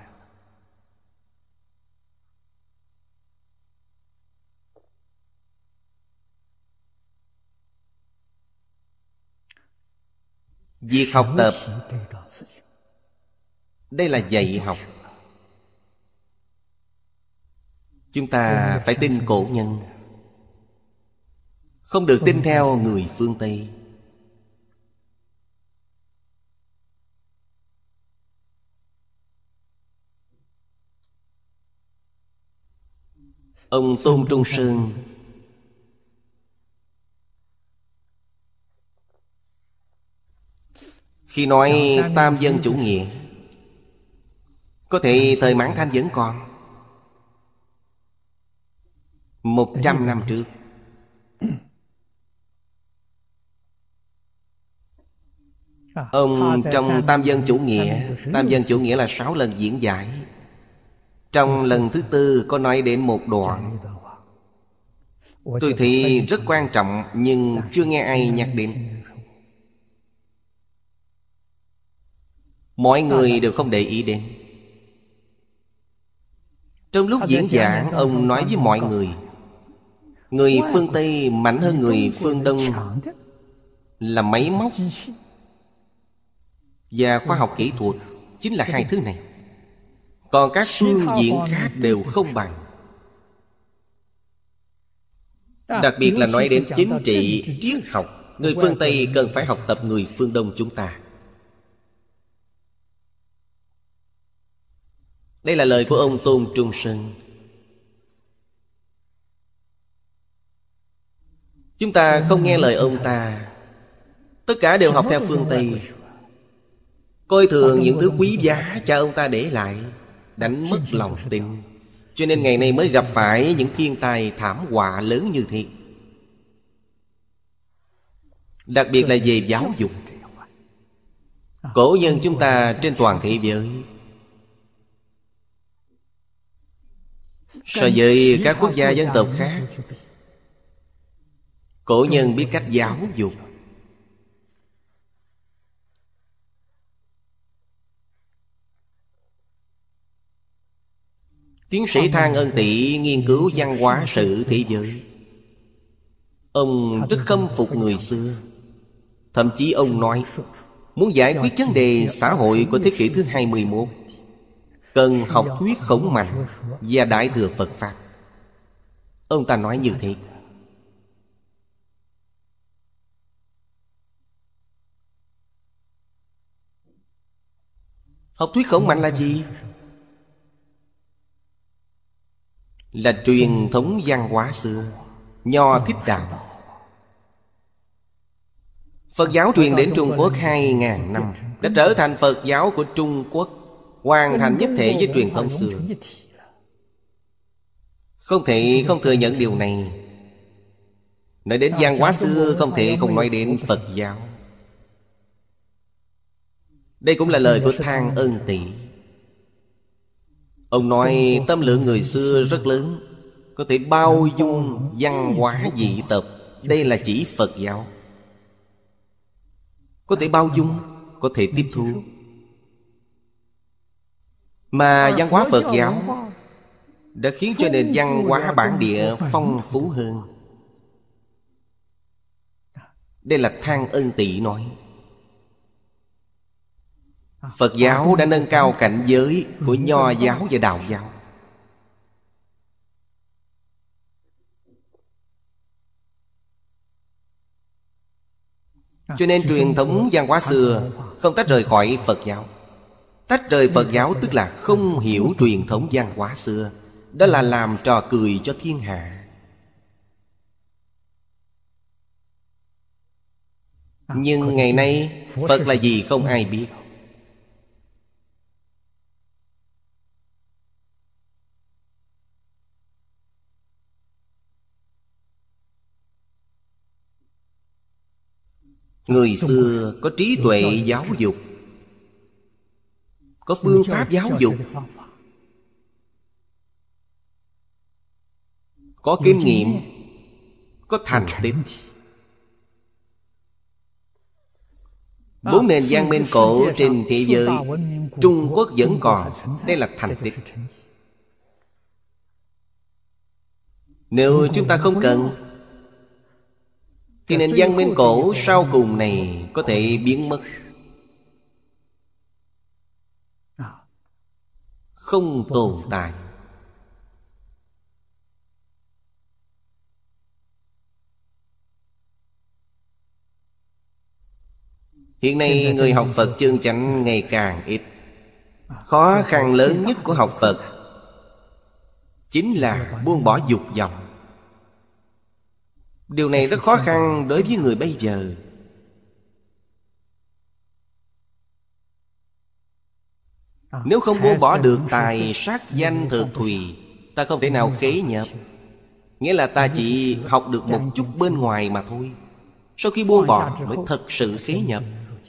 A: Việc học tập, đây là dạy học. Chúng ta phải tin cổ nhân, không được tin theo người phương Tây. Ông Tôn Trung Sơn khi nói tam dân chủ nghĩa, có thể thời Mãn Thanh vẫn còn. Một trăm năm trước, ông trong tam dân chủ nghĩa, tam dân chủ nghĩa là sáu lần diễn giải. Trong lần thứ tư có nói đến một đoạn, tôi thấy rất quan trọng nhưng chưa nghe ai nhắc đến. Mọi người đều không để ý đến. Trong lúc diễn giảng, ông nói với mọi người, người phương Tây mạnh hơn người phương Đông là máy móc và khoa học kỹ thuật, chính là hai thứ này. Còn các phương diện khác đều không bằng. Đặc biệt là nói đến chính trị, triết học, người phương Tây cần phải học tập người phương Đông chúng ta. Đây là lời của ông Tôn Trung Sơn. Chúng ta không nghe lời ông ta, tất cả đều học theo phương Tây, coi thường những thứ quý giá cha ông ta để lại, đánh mất lòng tin. Cho nên ngày nay mới gặp phải những thiên tai thảm họa lớn như thế. Đặc biệt là về giáo dục. Cổ nhân chúng ta trên toàn thế giới, so với các quốc gia dân tộc khác, cổ nhân biết cách giáo dục. Tiến sĩ Thang Ân Tị nghiên cứu văn hóa sử thế giới. Ông rất khâm phục người xưa. Thậm chí ông nói, muốn giải quyết vấn đề xã hội của thế kỷ thứ hai mươi mốt, cần học thuyết Khổng Mạnh và Đại Thừa Phật Pháp. Ông ta nói như thế. Học thuyết Khổng Mạnh là gì? Là truyền thống văn hóa xưa, Nho Thích Đạo. Phật giáo truyền đến Trung Quốc hai ngàn năm, đã trở thành Phật giáo của Trung Quốc, hoàn thành nhất thể với truyền thống xưa. Không thể không thừa nhận điều này. Nói đến văn hóa xưa, không thể không nói đến Phật giáo. Đây cũng là lời của Thang Ân Tị. Ông nói tâm lượng người xưa rất lớn, có thể bao dung văn hóa dị tộc. Đây là chỉ Phật giáo. Có thể bao dung, có thể tiếp thu. Mà văn hóa Phật giáo đã khiến cho nền văn hóa bản địa phong phú hơn. Đây là Thang Ân Tị nói. Phật giáo đã nâng cao cảnh giới của Nho giáo và Đạo giáo. Cho nên truyền thống văn hóa xưa không tách rời khỏi Phật giáo. Tách rời Phật giáo tức là không hiểu truyền thống văn hóa xưa. Đó là làm trò cười cho thiên hạ. Nhưng ngày nay Phật là gì không ai biết. Người xưa có trí tuệ giáo dục, có phương pháp giáo dục, có kinh nghiệm, có thành tích. Bốn nền văn minh cổ trên thế giới, Trung Quốc vẫn còn. Đây là thành tích. Nếu chúng ta không cần, thì nền văn minh cổ sau cùng này có thể biến mất, không tồn tại. Hiện nay người học Phật chân chánh ngày càng ít. Khó khăn lớn nhất của học Phật chính là buông bỏ dục vọng. Điều này rất khó khăn đối với người bây giờ. Nếu không buông bỏ được tài sắc danh thực thùy, ta không thể nào khế nhập. Nghĩa là ta chỉ học được một chút bên ngoài mà thôi. Sau khi buông bỏ mới thật sự khế nhập.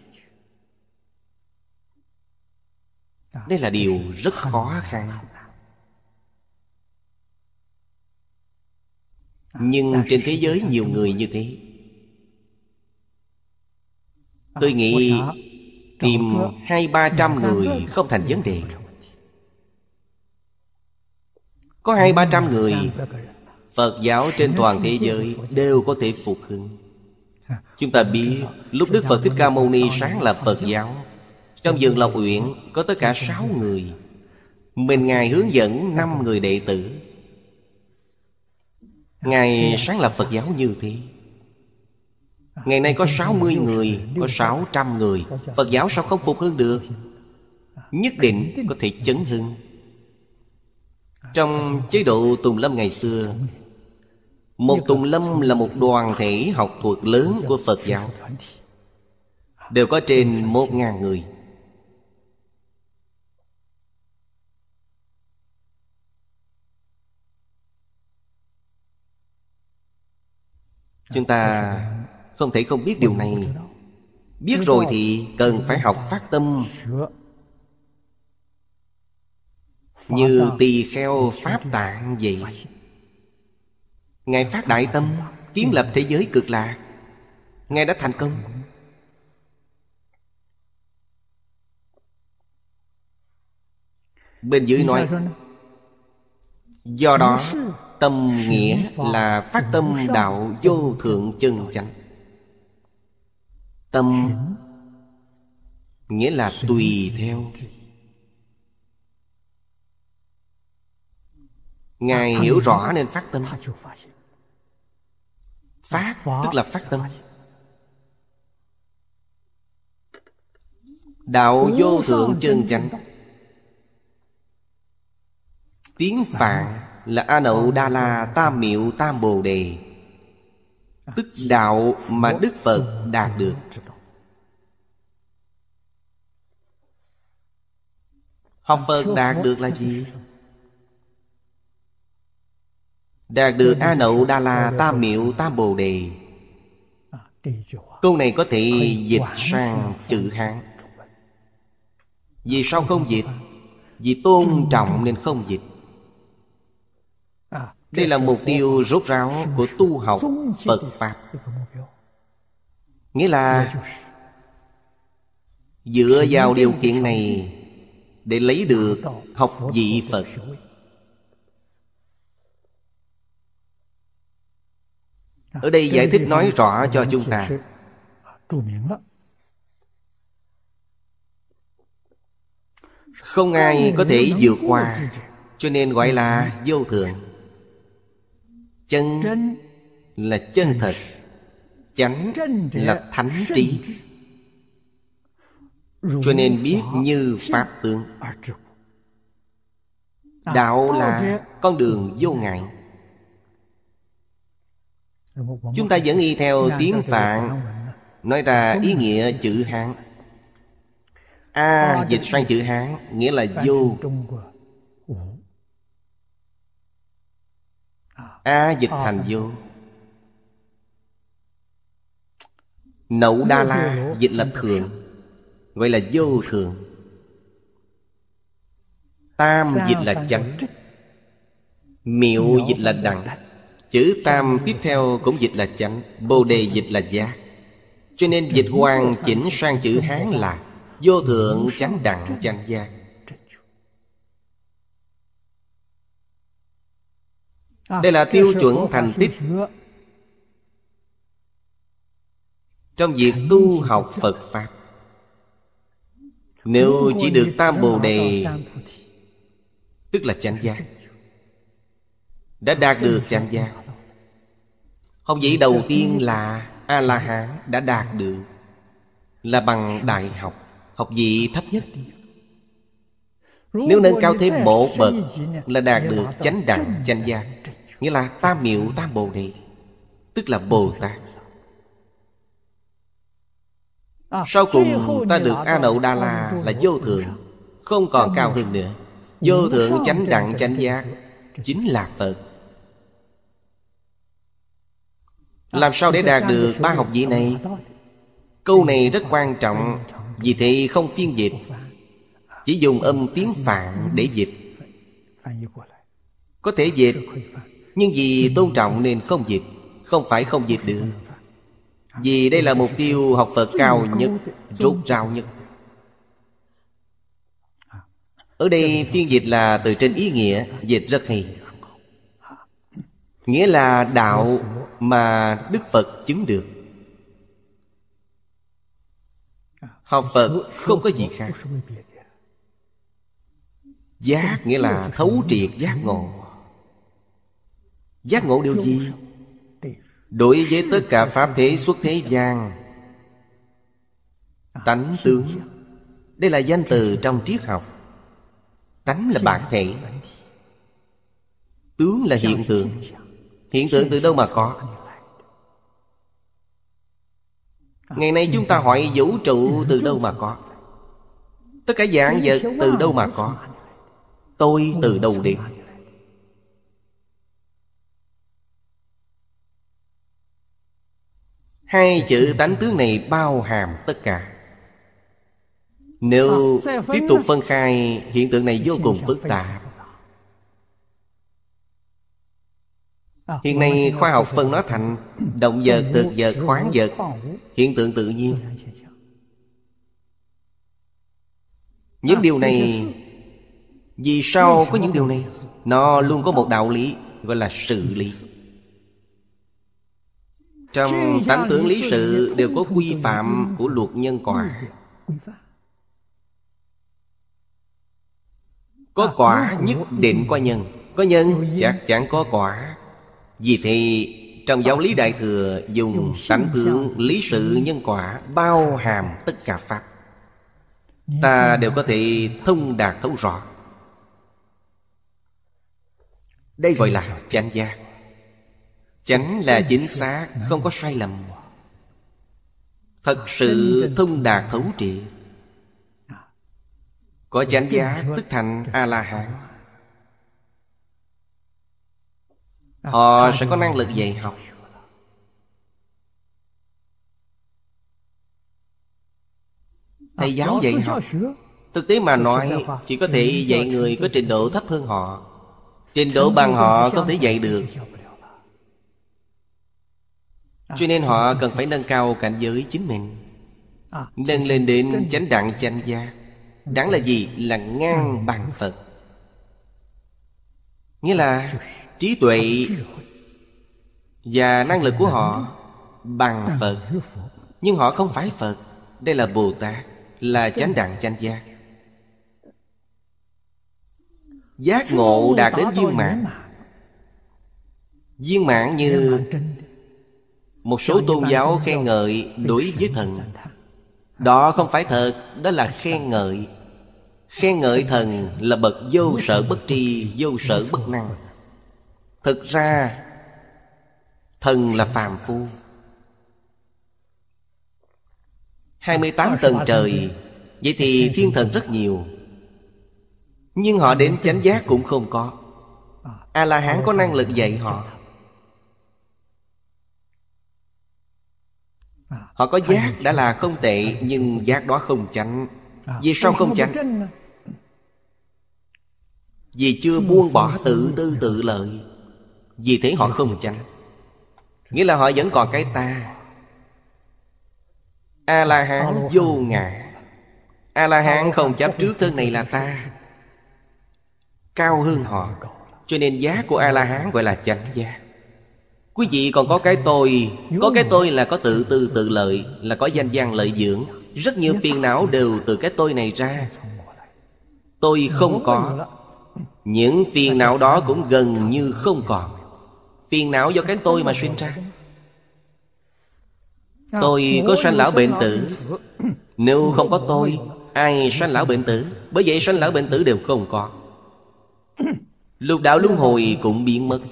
A: Đây là điều rất khó khăn. Nhưng trên thế giới nhiều người như thế. Tôi nghĩ tìm hai ba trăm người không thành vấn đề. Có hai ba trăm người, Phật giáo trên toàn thế giới đều có thể phục hưng. Chúng ta biết lúc Đức Phật Thích Ca Mâu Ni sáng lập Phật giáo, trong vườn Lộc Uyển có tất cả sáu người. Mình Ngài hướng dẫn năm người đệ tử. Ngài sáng lập Phật giáo như thế. Ngày nay có sáu mươi người, có sáu trăm người. Phật giáo sao không phục hưng được? Nhất định có thể chấn hưng. Trong chế độ Tùng Lâm ngày xưa, một Tùng Lâm là một đoàn thể học thuật lớn của Phật giáo, đều có trên một ngàn người. Chúng ta không thể không biết điều này. Biết rồi thì cần phải học phát tâm. Như tỳ kheo Pháp Tạng vậy. Ngài phát đại tâm, kiến lập thế giới cực lạc. Ngài đã thành công. Bên dưới nói, do đó tâm nghĩa là phát tâm đạo vô thượng chân chánh. Tâm nghĩa là tùy theo. Ngài hiểu rõ nên phát tâm. Phát tức là phát tâm. Đạo vô thượng chân chánh. Tiếng Phạn là A Nậu Đa La Tam Miệu Tam Bồ Đề, tức đạo mà Đức Phật đạt được. Học Phật đạt được là gì? Đạt được A Nậu Đa La Tam Miệu Tam Bồ Đề. Câu này có thể dịch sang chữ Hán. Vì sao không dịch? Vì tôn trọng nên không dịch. Đây là mục tiêu rốt ráo của tu học Phật Pháp. Nghĩa là dựa vào điều kiện này để lấy được học vị Phật. Ở đây giải thích nói rõ cho chúng ta. Không ai có thể vượt qua, cho nên gọi là vô thượng. Chân là chân thật, chánh là thánh trí. Cho nên biết như Pháp tướng. Đạo là con đường vô ngại. Chúng ta vẫn y theo tiếng Phạn, nói ra ý nghĩa chữ Hán. A dịch sang chữ Hán nghĩa là vô. A dịch thành vô. Nậu Đa La dịch là thượng, gọi là vô thượng. Tam dịch là chánh, miệu dịch là đẳng. Chữ tam tiếp theo cũng dịch là chánh, bồ đề dịch là giác. Cho nên dịch hoàn chỉnh sang chữ Hán là vô thượng chánh đẳng chánh giác. Đây là tiêu chuẩn thành tích trong việc tu học Phật Pháp. Nếu chỉ được tam bồ đề, tức là chánh giác, đã đạt được chánh giác. Học vị đầu tiên là A-la-hán đã đạt được, là bằng đại học, học vị thấp nhất. Nếu nâng cao thêm một bậc là đạt được chánh đẳng chánh giác, nghĩa là tam miệu tam bồ đề, tức là Bồ Tát. Sau cùng ta được A Nậu Đa La là vô thượng, không còn cao hơn nữa. Vô thượng chánh đẳng chánh giác chính là Phật. Làm sao để đạt được ba học vị này? Câu này rất quan trọng, vì thế không phiên dịch, chỉ dùng âm tiếng Phạn để dịch. Có thể dịch, nhưng vì tôn trọng nên không dịch. Không phải không dịch được, vì đây là mục tiêu học Phật cao nhất, rốt ráo nhất. Ở đây phiên dịch là từ trên ý nghĩa, dịch rất hay. Nghĩa là đạo mà Đức Phật chứng được, Học Phật không có gì khác. Giác nghĩa là thấu triệt giác ngộ. Giác ngộ điều gì? Đối với tất cả pháp thế xuất thế gian, tánh tướng. Đây là danh từ trong triết học. Tánh là bản thể, tướng là hiện tượng. Hiện tượng từ đâu mà có? Ngày nay chúng ta hỏi vũ trụ từ đâu mà có? Tất cả vạn vật từ đâu mà có? Tôi từ đâu đến? Hai chữ tánh tướng này bao hàm tất cả. Nếu tiếp tục phân khai, hiện tượng này vô cùng phức tạp. Hiện nay khoa học phân nó thành động vật, thực vật, khoáng vật, hiện tượng tự nhiên. Những điều này, vì sao có những điều này? Nó luôn có một đạo lý, gọi là sự lý. Trong tánh tướng lý sự đều có quy phạm của luật nhân quả. Có quả nhất định có nhân, có nhân chắc chắn có quả. Vì thế trong giáo lý Đại Thừa dùng tánh tướng lý sự nhân quả bao hàm tất cả pháp. Ta đều có thể thông đạt thấu rõ. Đây gọi là chánh giác. Chánh là chính xác, không có sai lầm. Thật sự thông đạt thấu triệt. Có chánh giác tức thành A-la-hán. Họ sẽ có năng lực dạy học. Thầy giáo dạy học, thực tế mà nói, chỉ có thể dạy người có trình độ thấp hơn họ. Trình độ bằng họ không thể dạy được. Cho nên họ cần phải nâng cao cảnh giới chính mình, nâng lên đến chánh đẳng chánh giác. Đẳng là gì? Là ngang bằng Phật. Nghĩa là trí tuệ và năng lực của họ bằng Phật. Nhưng họ không phải Phật. Đây là Bồ Tát, là chánh đẳng chánh giác. Giác ngộ đạt đến viên mãn. Viên mãn như một số tôn giáo khen ngợi đối với thần. Đó không phải thật, đó là khen ngợi. Khen ngợi thần là bậc vô sở bất tri, vô sở bất năng. Thực ra thần là phàm phu. Hai mươi tám tầng trời, vậy thì thiên thần rất nhiều. Nhưng họ đến chánh giác cũng không có. A-la-hán có năng lực dạy họ. Họ có giác đã là không tệ, nhưng giác đó không chánh. Vì sao không chánh? Vì chưa buông bỏ tự tư tự lợi. Vì thế họ không chánh. Nghĩa là họ vẫn còn cái ta. A-la-hán vô ngã. A-la-hán không chấp trước thân này là ta, cao hơn họ. Cho nên giác của A-la-hán gọi là chánh giác. Quý vị còn có cái tôi. Có cái tôi là có tự tư tự lợi, là có danh văn lợi dưỡng. Rất nhiều phiền não đều từ cái tôi này ra. Tôi không có, những phiền não đó cũng gần như không còn. Phiền não do cái tôi mà sinh ra. Tôi có sanh lão bệnh tử. Nếu không có tôi, ai sanh lão bệnh tử? Bởi vậy sanh lão bệnh tử đều không có. Lục đạo luân hồi cũng biến mất.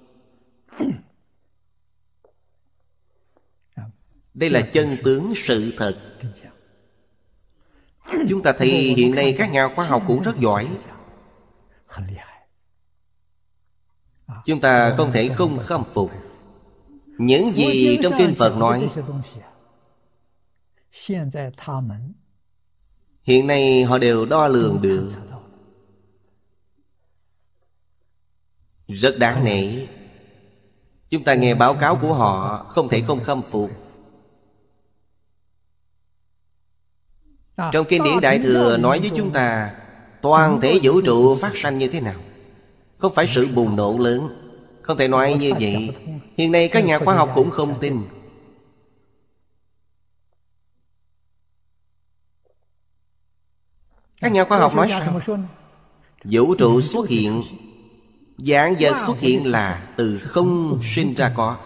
A: Đây là chân tướng sự thật. Chúng ta thấy hiện nay các nhà khoa học cũng rất giỏi. Chúng ta không thể không khâm phục những gì trong kinh Phật nói. Hiện nay họ đều đo lường được. Rất đáng nể. Chúng ta nghe báo cáo của họ, không thể không khâm phục. Trong kinh điển Đại Thừa nói với chúng ta toàn thể vũ trụ phát sanh như thế nào. Không phải sự bùng nổ lớn. Không thể nói như vậy. Hiện nay các nhà khoa học cũng không tin. Các nhà khoa học nói sao? Vũ trụ xuất hiện, vạn vật xuất hiện là từ không sinh ra có.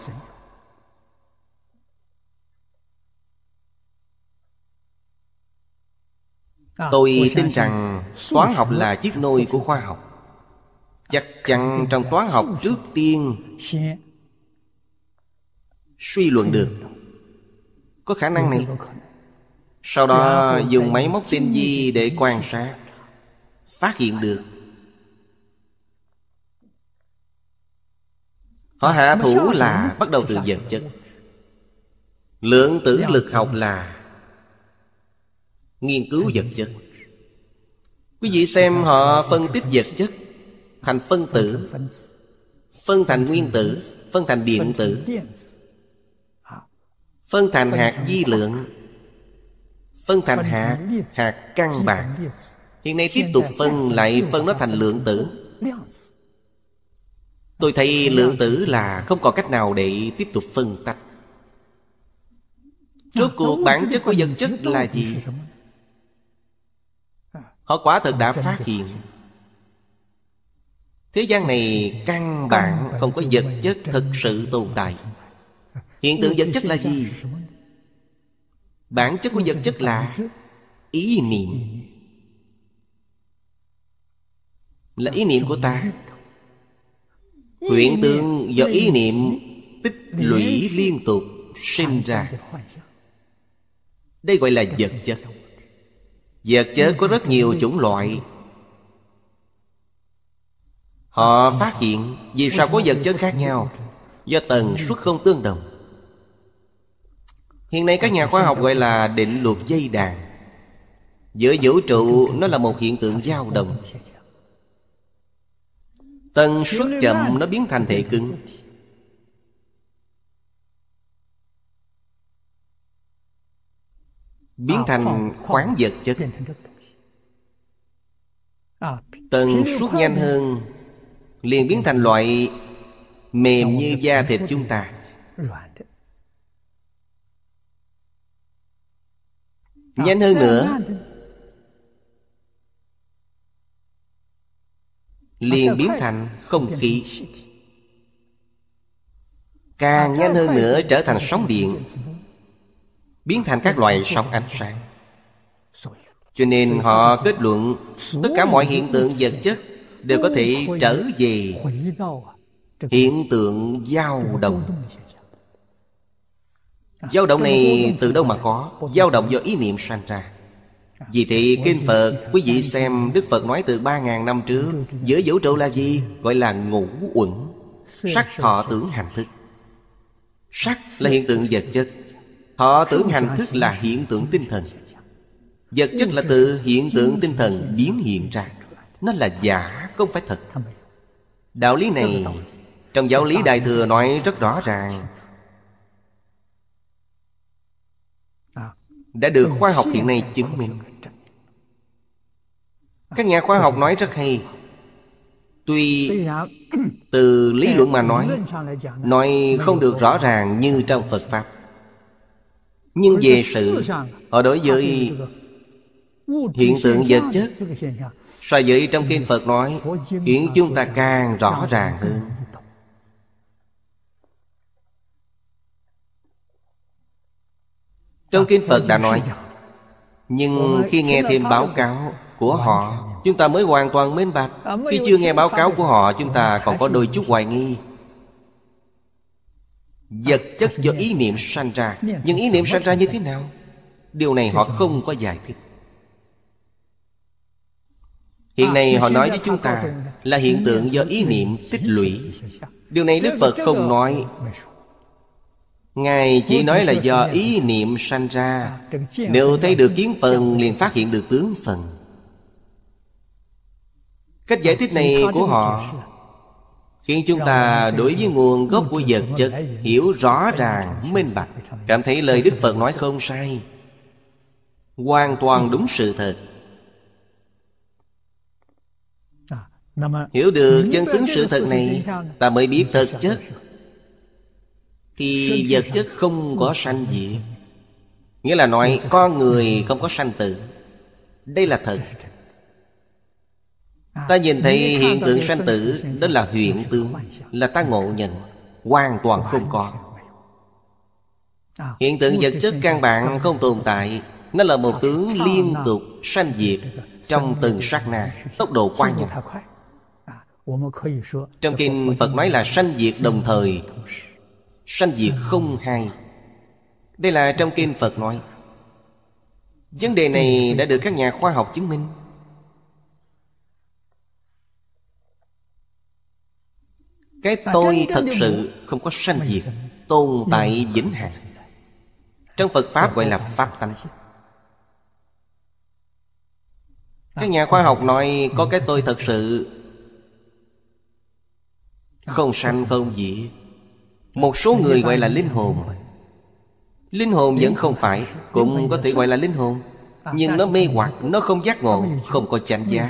A: Tôi tin rằng toán học là chiếc nôi của khoa học. Chắc chắn trong toán học trước tiên suy luận được có khả năng này, sau đó dùng máy móc tinh vi để quan sát, phát hiện được. Họ hạ thủ là bắt đầu từ vật chất. Lượng tử lực học là nghiên cứu vật chất. Quý vị xem họ phân tích vật chất thành phân tử, phân thành nguyên tử, phân thành điện tử, phân thành hạt vi lượng, phân thành hạt, hạt căn bản. Hiện nay tiếp tục phân lại phân nó thành lượng tử. Tôi thấy lượng tử là không còn cách nào để tiếp tục phân tách. Rốt cuộc bản chất của vật chất là gì? Họ quả thực đã phát hiện thế gian này căn bản không có vật chất thực sự tồn tại. Hiện tượng vật chất là gì? Bản chất của vật chất là ý niệm. Là ý niệm của ta. Hiện tượng do ý niệm tích lũy liên tục sinh ra. Đây gọi là vật chất. Vật chất có rất nhiều chủng loại. Họ phát hiện vì sao có vật chất khác nhau? Do tần suất không tương đồng. Hiện nay các nhà khoa học gọi là định luật dây đàn. Giữa vũ trụ nó là một hiện tượng dao động. Tần suất chậm nó biến thành thể cứng. Biến thành khoáng vật chất. Tần suất nhanh hơn liền biến thành loại mềm như da thịt chúng ta. Nhanh hơn nữa liền biến thành không khí. Càng nhanh hơn nữa trở thành sóng điện, biến thành các loại sóng ánh sáng. Cho nên họ kết luận tất cả mọi hiện tượng vật chất đều có thể trở về hiện tượng dao động. Dao động này từ đâu mà có? Dao động do ý niệm sanh ra. Vì thế kinh Phật, quý vị xem Đức Phật nói từ ba ngàn năm trước, giữa vũ trụ là gì? Gọi là ngũ uẩn. Sắc thọ tưởng hành thức. Sắc là hiện tượng vật chất, thọ tưởng hành thức là hiện tượng tinh thần. Vật chất là từ hiện tượng tinh thần biến hiện ra. Nó là giả, không phải thật. Đạo lý này trong Giáo lý Đại Thừa nói rất rõ ràng, đã được khoa học hiện nay chứng minh. Các nhà khoa học nói rất hay. Tuy từ lý luận mà nói, nói không được rõ ràng như trong Phật Pháp, nhưng về sự, họ đối với hiện tượng vật chất so với trong kinh Phật nói, khiến chúng ta càng rõ ràng hơn. Trong kinh Phật đã nói, nhưng khi nghe thêm báo cáo của họ, chúng ta mới hoàn toàn minh bạch. Khi chưa nghe báo cáo của họ, chúng ta còn có đôi chút hoài nghi. Vật chất do ý niệm sanh ra. Nhưng ý niệm sanh ra như thế nào? Điều này họ không có giải thích. Hiện nay họ nói với chúng ta là hiện tượng do ý niệm tích lũy. Điều này Đức Phật không nói. Ngài chỉ nói là do ý niệm sanh ra. Nếu thấy được kiến phần liền phát hiện được tướng phần. Cách giải thích này của họ khiến chúng ta đối với nguồn gốc của vật chất hiểu rõ ràng, minh bạch, cảm thấy lời Đức Phật nói không sai, hoàn toàn đúng sự thật. Hiểu được chân tướng sự thật này, ta mới biết thực chất thì vật chất không có sanh diệt. Nghĩa là nói con người không có sanh tử. Đây là thật. Ta nhìn thấy hiện tượng sanh tử, đó là hiện tượng, là ta ngộ nhận, hoàn toàn không có. Hiện tượng vật chất căn bản không tồn tại. Nó là một tướng liên tục sanh diệt trong từng sát na, tốc độ quá nhanh. Trong kinh Phật nói là sanh diệt đồng thời, sanh diệt không hai. Đây là trong kinh Phật nói. Vấn đề này đã được các nhà khoa học chứng minh. Cái tôi thật sự không có sanh diệt, tồn tại vĩnh hằng. Trong Phật Pháp gọi là Pháp tánh. Các nhà khoa học nói có cái tôi thật sự, không sanh không diệt. Một số người gọi là linh hồn. Linh hồn vẫn không phải, cũng có thể gọi là linh hồn, nhưng nó mê hoặc, nó không giác ngộ, không có chánh giác.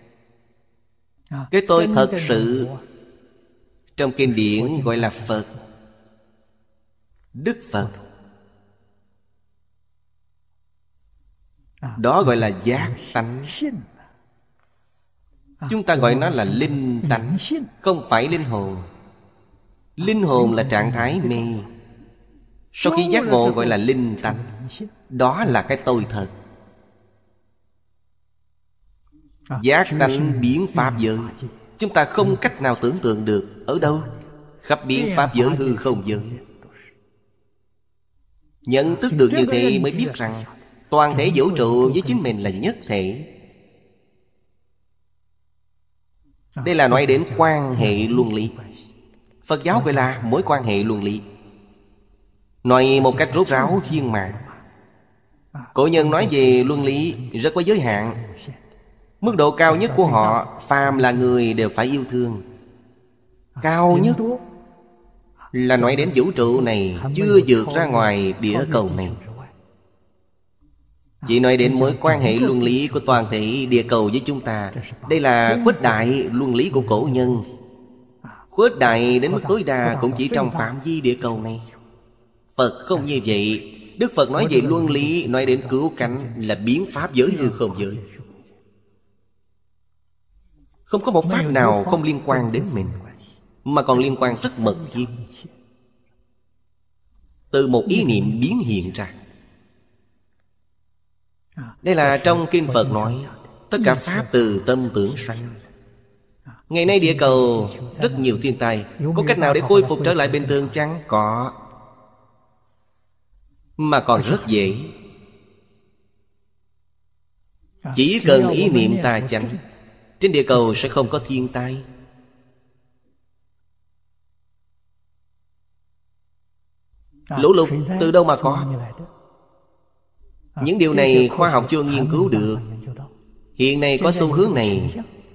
A: Cái tôi thật sự trong kinh điển gọi là Phật, Đức Phật. Đó gọi là giác tánh. Chúng ta gọi nó là linh tánh, không phải linh hồn. Linh hồn là trạng thái mê. Sau khi giác ngộ gọi là linh tánh. Đó là cái tôi thật. Giác tánh biến pháp giới. Chúng ta không cách nào tưởng tượng được. Ở đâu? Khắp biến pháp giới hư không giới. Nhận thức được như thế mới biết rằng toàn thể vũ trụ với chính mình là nhất thể. Đây là nói đến quan hệ luân lý. Phật giáo gọi là mối quan hệ luân lý. Nói một cách rốt ráo viên mãn. Cổ nhân nói về luân lý rất có giới hạn. Mức độ cao nhất của họ, phàm là người đều phải yêu thương. Cao nhất là nói đến vũ trụ này chưa vượt ra ngoài địa cầu này. Chỉ nói đến mối quan hệ luân lý của toàn thể địa cầu với chúng ta. Đây là khuếch đại luân lý của cổ nhân. Khuếch đại đến mức tối đa cũng chỉ trong phạm vi địa cầu này. Phật không như vậy. Đức Phật nói về luân lý, nói đến cứu cánh là biến pháp giới hư không giới. Không có một pháp nào không liên quan đến mình, mà còn liên quan rất mật thiết. Từ một ý niệm biến hiện ra. Đây là trong kinh Phật nói tất cả pháp từ tâm tưởng sanh. Ngày nay địa cầu rất nhiều thiên tai. Có cách nào để khôi phục trở lại bình thường chăng? Có. Mà còn rất dễ. Chỉ cần ý niệm tà chánh, trên địa cầu sẽ không có thiên tai. Lũ lụt từ đâu mà có? Những điều này khoa học chưa nghiên cứu được. Hiện nay có xu hướng này,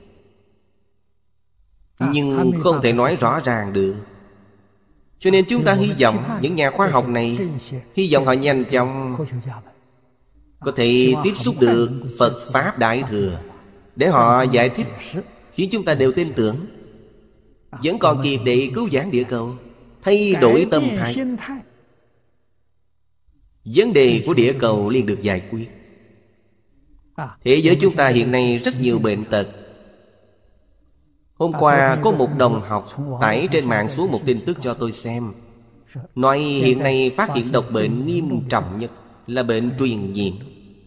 A: nhưng không thể nói rõ ràng được. Cho nên chúng ta hy vọng những nhà khoa học này, hy vọng họ nhanh chóng có thể tiếp xúc được Phật Pháp Đại Thừa, để họ giải thích, khiến chúng ta đều tin tưởng. Vẫn còn kịp để cứu vãn địa cầu, thay đổi tâm thái. Vấn đề của địa cầu liền được giải quyết. Thế giới chúng ta hiện nay rất nhiều bệnh tật. Hôm qua có một đồng học tải trên mạng xuống một tin tức cho tôi xem. Nói hiện nay phát hiện độc bệnh nghiêm trọng nhất là bệnh truyền nhiễm.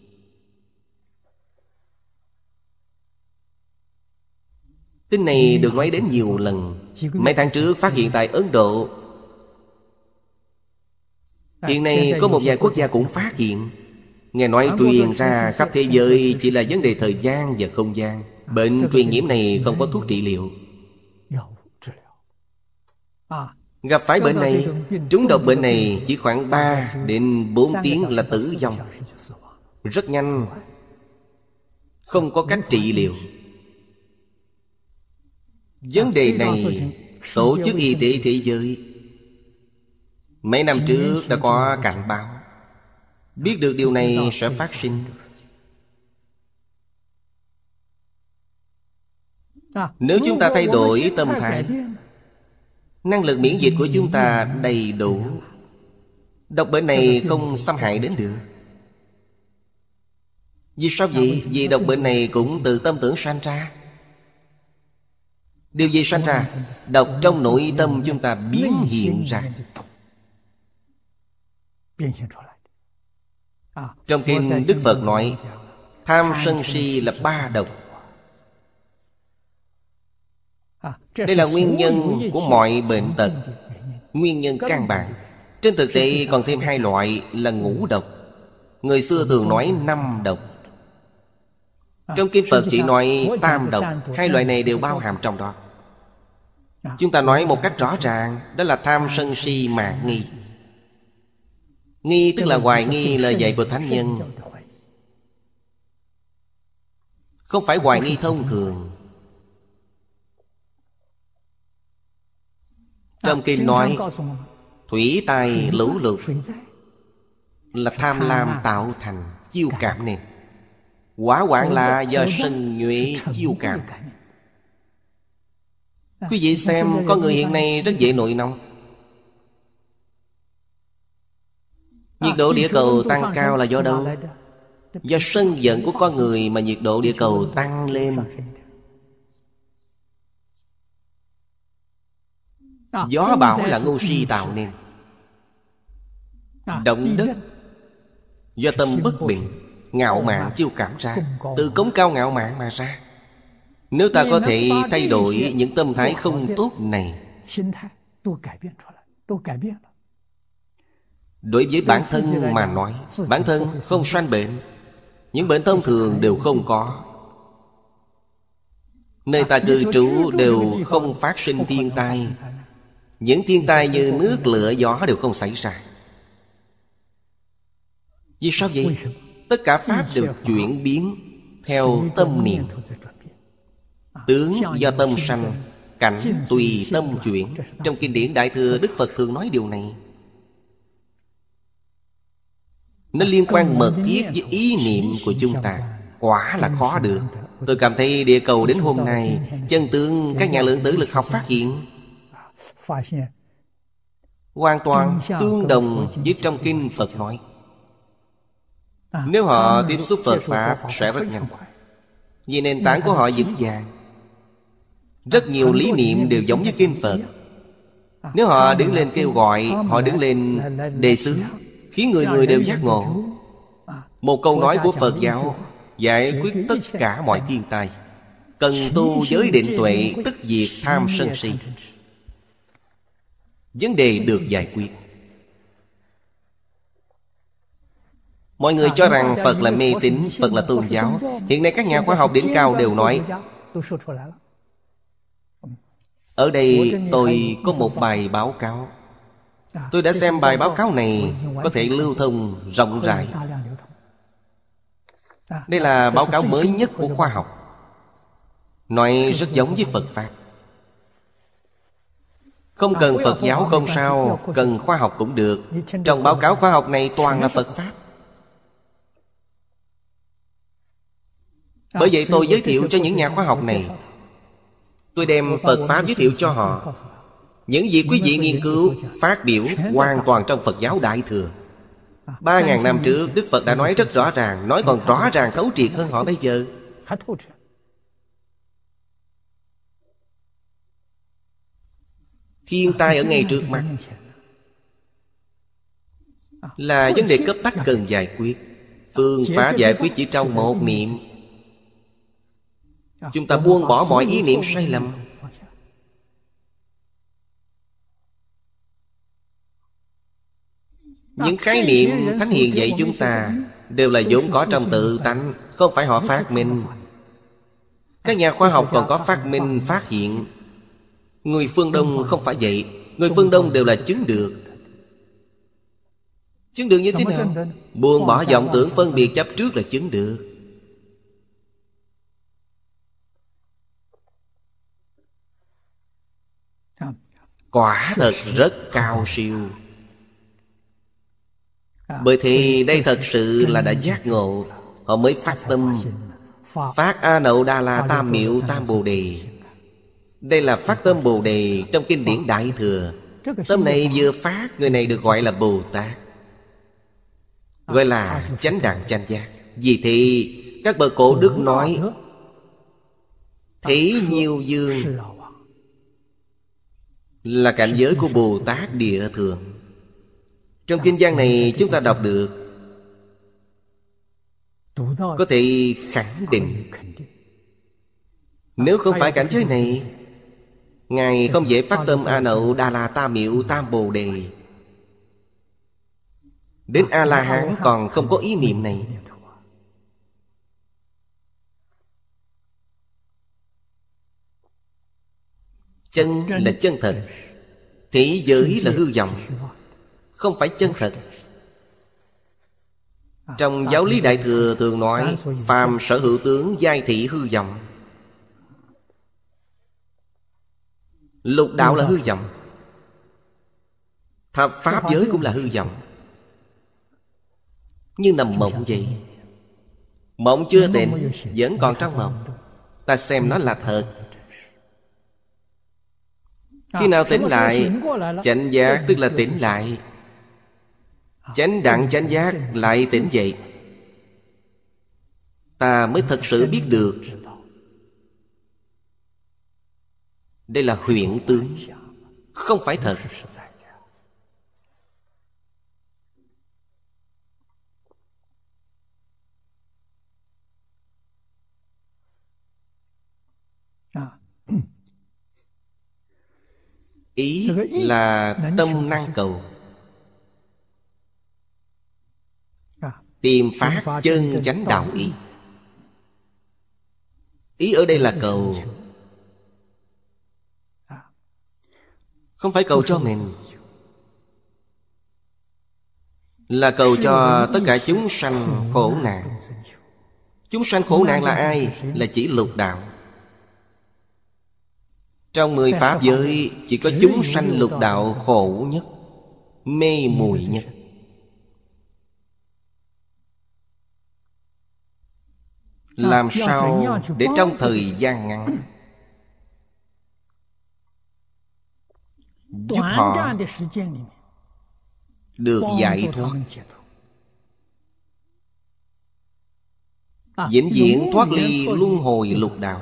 A: Tin này được nói đến nhiều lần. Mấy tháng trước phát hiện tại Ấn Độ. Hiện nay có một vài quốc gia cũng phát hiện. Nghe nói truyền ra khắp thế giới chỉ là vấn đề thời gian và không gian. Bệnh truyền nhiễm này không có thuốc trị liệu. Gặp phải bệnh này, trúng độc bệnh này chỉ khoảng ba đến bốn tiếng là tử vong. Rất nhanh. Không có cách trị liệu. Vấn đề này Tổ chức Y tế Thế giới mấy năm trước đã có cảnh báo. Biết được điều này sẽ phát sinh. Nếu chúng ta thay đổi tâm thái, năng lực miễn dịch của chúng ta đầy đủ, độc bệnh này không xâm hại đến được. Vì sao vậy? Vì độc bệnh này cũng từ tâm tưởng sanh ra. Điều gì sanh ra? Đọc trong nội tâm chúng ta biến hiện ra. Trong kinh Đức Phật nói tham sân si là ba độc. Đây là nguyên nhân của mọi bệnh tật, nguyên nhân căn bản. Trên thực tế còn thêm hai loại là ngũ độc. Người xưa thường nói năm độc. Trong kinh Phật chỉ nói tam độc. Hai loại này đều bao hàm trong đó. Chúng ta nói một cách rõ ràng, đó là tham sân si mạn nghi. Nghi tức là hoài nghi lời dạy của thánh nhân, không phải hoài nghi thông thường. Trong kinh nói thủy tài lũ lụt là tham lam tạo thành, chiêu cảm nên. Hỏa hoạn là do sân nhuệ chiêu cảm. Quý vị xem, có người hiện nay rất dễ nổi nóng. Nhiệt độ địa cầu tăng cao là do đâu? Do sân giận của con người mà nhiệt độ địa cầu tăng lên. Gió bão là ngu si tạo nên. Động đất do tâm bất bình, ngạo mạn chiêu cảm ra, từ cống cao ngạo mạn mà ra. Nếu ta có thể thay đổi những tâm thái không tốt này, đối với bản thân mà nói, bản thân không sanh bệnh, những bệnh thông thường đều không có. Nơi ta cư trú đều không phát sinh thiên tai. Những thiên tai như nước, lửa, gió đều không xảy ra. Vì sao vậy? Tất cả pháp đều chuyển biến theo tâm niệm. Tướng do tâm sanh, cảnh tùy tâm chuyển. Trong kinh điển Đại Thừa, Đức Phật thường nói điều này. Nó liên quan mật thiết với ý niệm của chúng ta. Quả là khó được. Tôi cảm thấy địa cầu đến hôm nay, chân tướng các nhà lượng tử lực học phát hiện hoàn toàn tương đồng với trong kinh Phật nói. Nếu họ tiếp xúc Phật Pháp sẽ rất nhanh, vì nền tảng của họ vững vàng. Rất nhiều lý niệm đều giống với kinh Phật. Nếu họ đứng lên kêu gọi, họ đứng lên đề xướng, khiến người người đều giác ngộ. Một câu nói của Phật giáo giải quyết tất cả mọi thiên tai. Cần tu giới định tuệ, tức diệt tham sân si. Vấn đề được giải quyết. Mọi người cho rằng Phật là mê tín, Phật là tôn giáo. Hiện nay các nhà khoa học đỉnh cao đều nói. Ở đây tôi có một bài báo cáo. Tôi đã xem bài báo cáo này, có thể lưu thông rộng rãi. Đây là báo cáo mới nhất của khoa học, nói rất giống với Phật Pháp. Không cần Phật giáo không sao, cần khoa học cũng được. Trong báo cáo khoa học này toàn là Phật Pháp. Bởi vậy tôi giới thiệu cho những nhà khoa học này. Tôi đem Phật Pháp giới thiệu cho họ. Những gì quý vị nghiên cứu, phát biểu hoàn toàn trong Phật giáo Đại Thừa. Ba ngàn năm trước Đức Phật đã nói rất rõ ràng, nói còn rõ ràng thấu triệt hơn họ bây giờ. Thiên tai ở ngay trước mắt là vấn đề cấp bách cần giải quyết. Phương pháp giải quyết chỉ trong một niệm. Chúng ta buông bỏ mọi ý niệm sai lầm. Những khái niệm Thánh Hiền dạy chúng ta đều là vốn có trong tự tánh, không phải họ phát minh. Các nhà khoa học còn có phát minh, phát hiện. Người phương Đông không phải vậy. Người phương Đông đều là chứng được. Chứng được như thế nào? Buông bỏ vọng tưởng phân biệt chấp trước là chứng được. Quả thật rất cao siêu. Bởi thì đây thật sự là đã giác ngộ. Họ mới phát tâm, phát A Nậu Đa La Tam Miệu Tam Bồ Đề. Đây là phát tâm Bồ Đề trong kinh điển Đại Thừa. Tâm này vừa phát, người này được gọi là Bồ Tát, gọi là chánh đẳng chánh giác. Vì thì các bậc cổ đức nói thế nhiều dương là cảnh giới của Bồ Tát Địa Thượng. Trong kinh văn này chúng ta đọc được, có thể khẳng định, nếu không phải cảnh giới này, Ngài không dễ phát tâm A Nậu Đà La Tam Miệu Tam Bồ Đề. Đến A-la-hán còn không có ý niệm này. Chân là chân thật, thế giới là hư vọng, không phải chân thật. Trong giáo lý Đại Thừa thường nói, phàm sở hữu tướng giai thị hư vọng. Lục đạo là hư vọng, thập pháp giới cũng là hư vọng, như nằm mộng vậy. Mộng chưa tỉnh, vẫn còn trong mộng. Ta xem nó là thật. Khi nào tỉnh lại, chánh giác tức là tỉnh lại, chánh đẳng chánh giác lại tỉnh dậy, ta mới thật sự biết được đây là huyễn tướng, không phải thật. Ý là tâm năng cầu, tìm phát chân chánh đạo ý. Ý ở đây là cầu, không phải cầu cho mình, là cầu cho tất cả chúng sanh khổ nạn. Chúng sanh khổ nạn là ai? Là chỉ lục đạo. Trong mười pháp giới chỉ có chúng sanh lục đạo khổ nhất, mê muội nhất. Làm sao để trong thời gian ngắn giúp họ được giải thoát, vĩnh viễn thoát ly luân hồi lục đạo?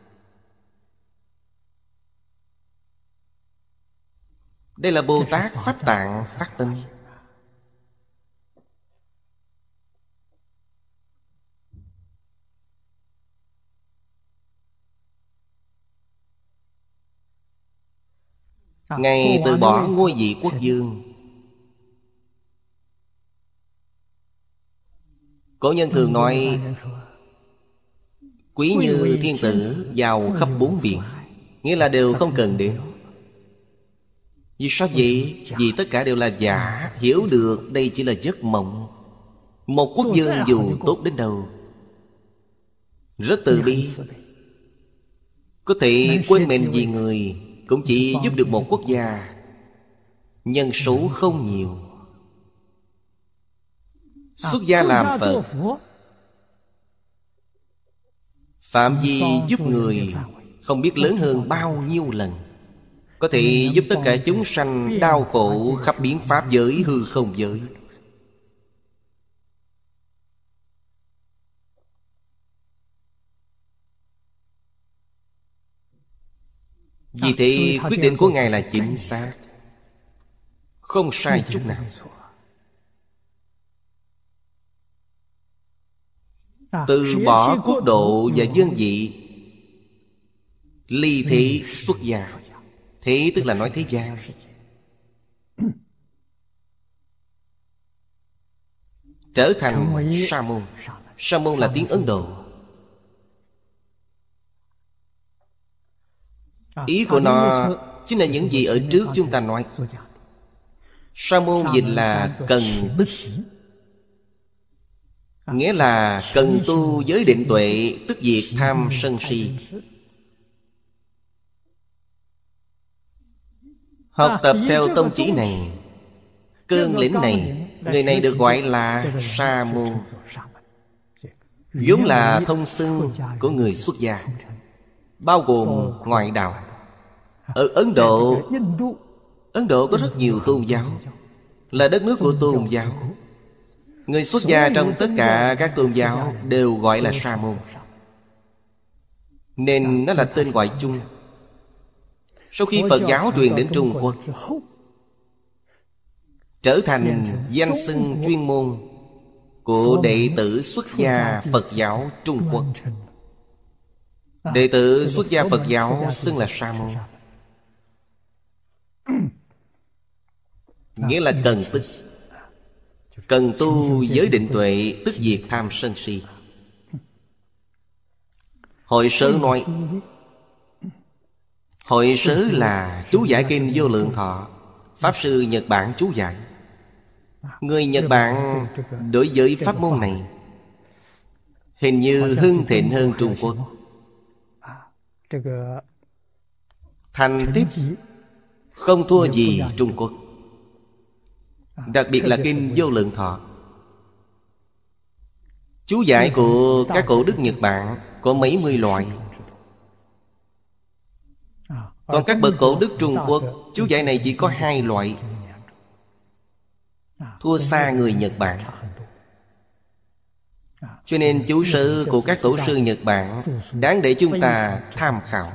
A: Đây là Bồ Tát Pháp Tạng phát tâm. Ngài từ bỏ ngôi vị quốc vương. Cổ nhân thường nói, quý như thiên tử, giàu khắp bốn biển, nghĩa là đều không cần đến. Vì sao vậy? Vì tất cả đều là giả. Hiểu được đây chỉ là giấc mộng. Một quốc vương dù tốt đến đâu, rất từ bi, có thể quên mình vì người, cũng chỉ giúp được một quốc gia nhân số không nhiều. Xuất gia làm Phật, phạm vi giúp người không biết lớn hơn bao nhiêu lần, có thể giúp tất cả chúng sanh đau khổ khắp biến pháp giới hư không giới. Vì thế quyết định của Ngài là chính xác, không sai chút nào. Từ bỏ quốc độ và dương vị, ly thế xuất gia. Thế tức là nói thế gian. Trở thành Sa môn. Sa môn là tiếng Ấn Độ. Ý của nó chính là những gì ở trước chúng ta nói. Sa môn dịch là cần tức, nghĩa là cần tu giới định tuệ, tức diệt tham sân si. Học tập theo tông chỉ này, cương lĩnh này, người này được gọi là Sa môn, vốn là thông xưng của người xuất gia, bao gồm ngoại đạo. Ở Ấn Độ, Ấn Độ có rất nhiều tôn giáo, là đất nước của tôn giáo. Người xuất gia trong tất cả các tôn giáo đều gọi là Sa môn, nên nó là tên gọi chung. Sau khi Phật giáo truyền đến Trung Quốc, trở thành danh xưng chuyên môn của đệ tử xuất gia Phật giáo Trung Quốc. Đệ tử xuất gia Phật giáo xưng là Sa môn, nghĩa là cần tức. Cần tu giới định tuệ, tức diệt tham sân si. Hội Sớ nói, Hội Sớ là chú giải kinh Vô Lượng Thọ, Pháp Sư Nhật Bản chú giải. Người Nhật Bản đối với pháp môn này hình như hưng thịnh hơn Trung Quốc. Thành tích không thua gì Trung Quốc. Đặc biệt là kinh Vô Lượng Thọ. Chú giải của các cổ đức Nhật Bản có mấy mươi loại. Còn các bậc cổ đức Trung Quốc, chú giải này chỉ có hai loại, thua xa người Nhật Bản. Cho nên chú sớ của các tổ sư Nhật Bản đáng để chúng ta tham khảo.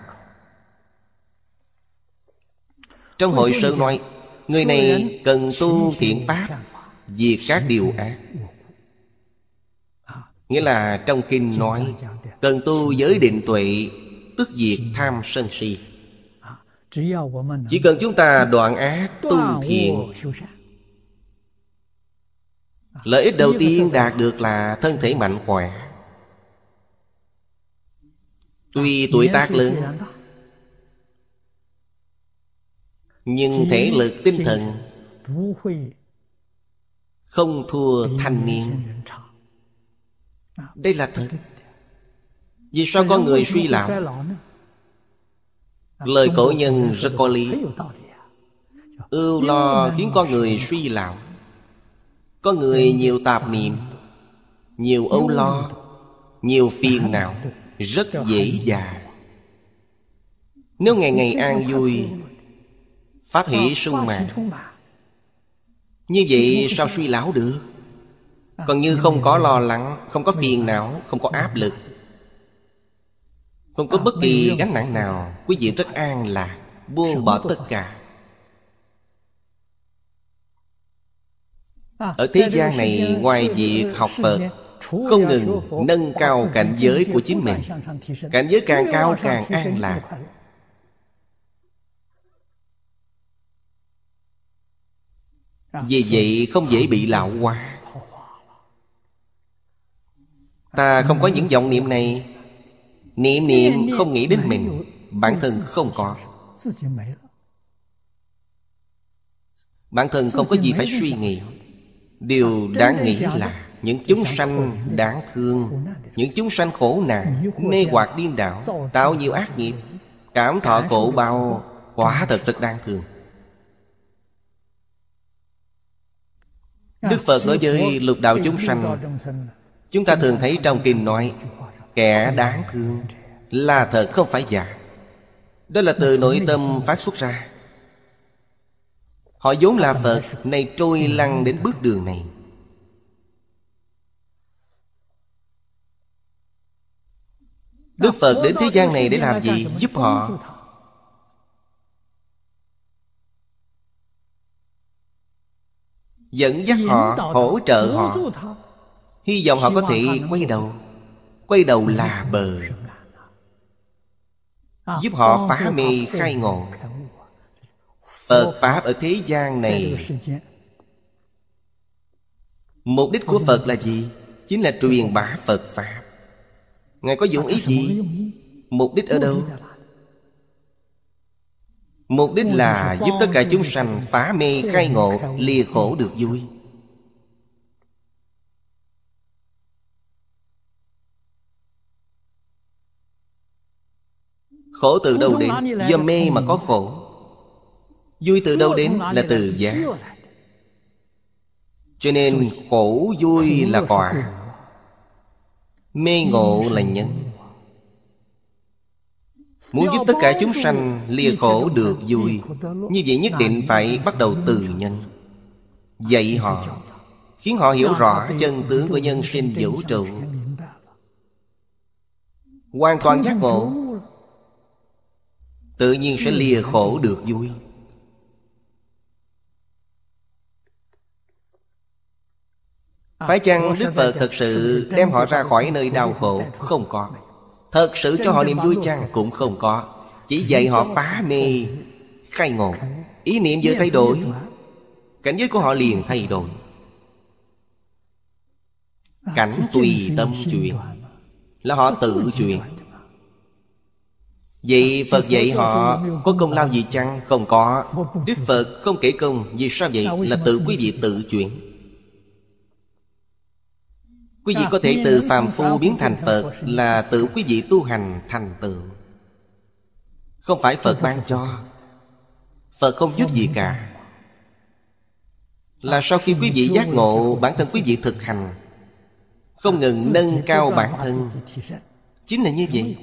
A: Trong Hội Sớ nói, người này cần tu thiện pháp, diệt các điều ác. Nghĩa là trong kinh nói cần tu giới định tuệ, tức diệt tham sân si. Chỉ cần chúng ta đoạn ác tu thiện, lợi ích đầu tiên đạt được là thân thể mạnh khỏe. Tuy tuổi tác lớn, nhưng thể lực tinh thần không thua thanh niên. Đây là thật. Vì sao con người suy lão? Lời cổ nhân rất có lý. Ưu lo khiến con người suy lão. Có người nhiều tạp niệm, nhiều âu lo, nhiều phiền não, rất dễ già. Nếu ngày ngày an vui, pháp hỷ sung mãn, như vậy sao suy lão được? Còn như không có lo lắng, không có phiền não, không có áp lực, không có bất kỳ gánh nặng nào, quý vị rất an lạc, buông bỏ tất cả. Ở thế gian này, ngoài việc học Phật, không ngừng nâng cao cảnh giới của chính mình. Cảnh giới càng cao càng an lạc. Vì vậy không dễ bị lão hóa. Ta không có những vọng niệm này. Niệm niệm không nghĩ đến mình, bản thân không có. Bản thân không có gì phải suy nghĩ. Điều đáng nghĩ là những chúng sanh đáng thương, những chúng sanh khổ nạn, mê hoặc điên đảo, tạo nhiều ác nghiệp, cảm thọ khổ bao, quả thật rất đáng thương. Đức Phật đối với lục đạo chúng sanh, chúng ta thường thấy trong kinh nói kẻ đáng thương là thật, không phải giả. Đó là từ nội tâm phát xuất ra. Họ vốn là Phật, nay trôi lăn đến bước đường này. Đức Phật đến thế gian này để làm gì? Giúp họ. Dẫn dắt họ, hỗ trợ họ, hy vọng họ có thể quay đầu. Quay đầu là bờ. Giúp họ phá mê khai ngộ. Phật Pháp ở thế gian này, mục đích của Phật là gì? Chính là truyền bá Phật Pháp. Ngài có dụng ý gì? Mục đích ở đâu? Mục đích là giúp tất cả chúng sanh phá mê khai ngộ, lìa khổ được vui. Khổ từ đâu đến? Do mê mà có khổ. Vui từ đâu đến? Là từ giác. Cho nên khổ vui là quả, mê ngộ là nhân. Muốn giúp tất cả chúng sanh lìa khổ được vui, như vậy nhất định phải bắt đầu từ nhân. Dạy họ, khiến họ hiểu rõ chân tướng của nhân sinh vũ trụ, hoàn toàn giác ngộ. tự nhiên sẽ lìa khổ được vui. Phải chăng Đức Phật thật sự đem họ ra khỏi nơi đau khổ? Không có. Thật sự cho họ niềm vui chăng? Cũng không có. Chỉ dạy họ phá mê khai ngộ. Ý niệm vừa thay đổi, cảnh giới của họ liền thay đổi. Cảnh tùy tâm chuyển, là họ tự chuyển. Vậy Phật dạy họ có công lao gì chăng? Không có. Đức Phật không kể công. Vì sao vậy? Là tự quý vị tự chuyển. Quý vị có thể từ phàm phu biến thành Phật, là tự quý vị tu hành thành tựu. Không phải Phật ban cho. Phật không giúp gì cả. Là sau khi quý vị giác ngộ, bản thân quý vị thực hành, không ngừng nâng cao bản thân. Chính là như vậy.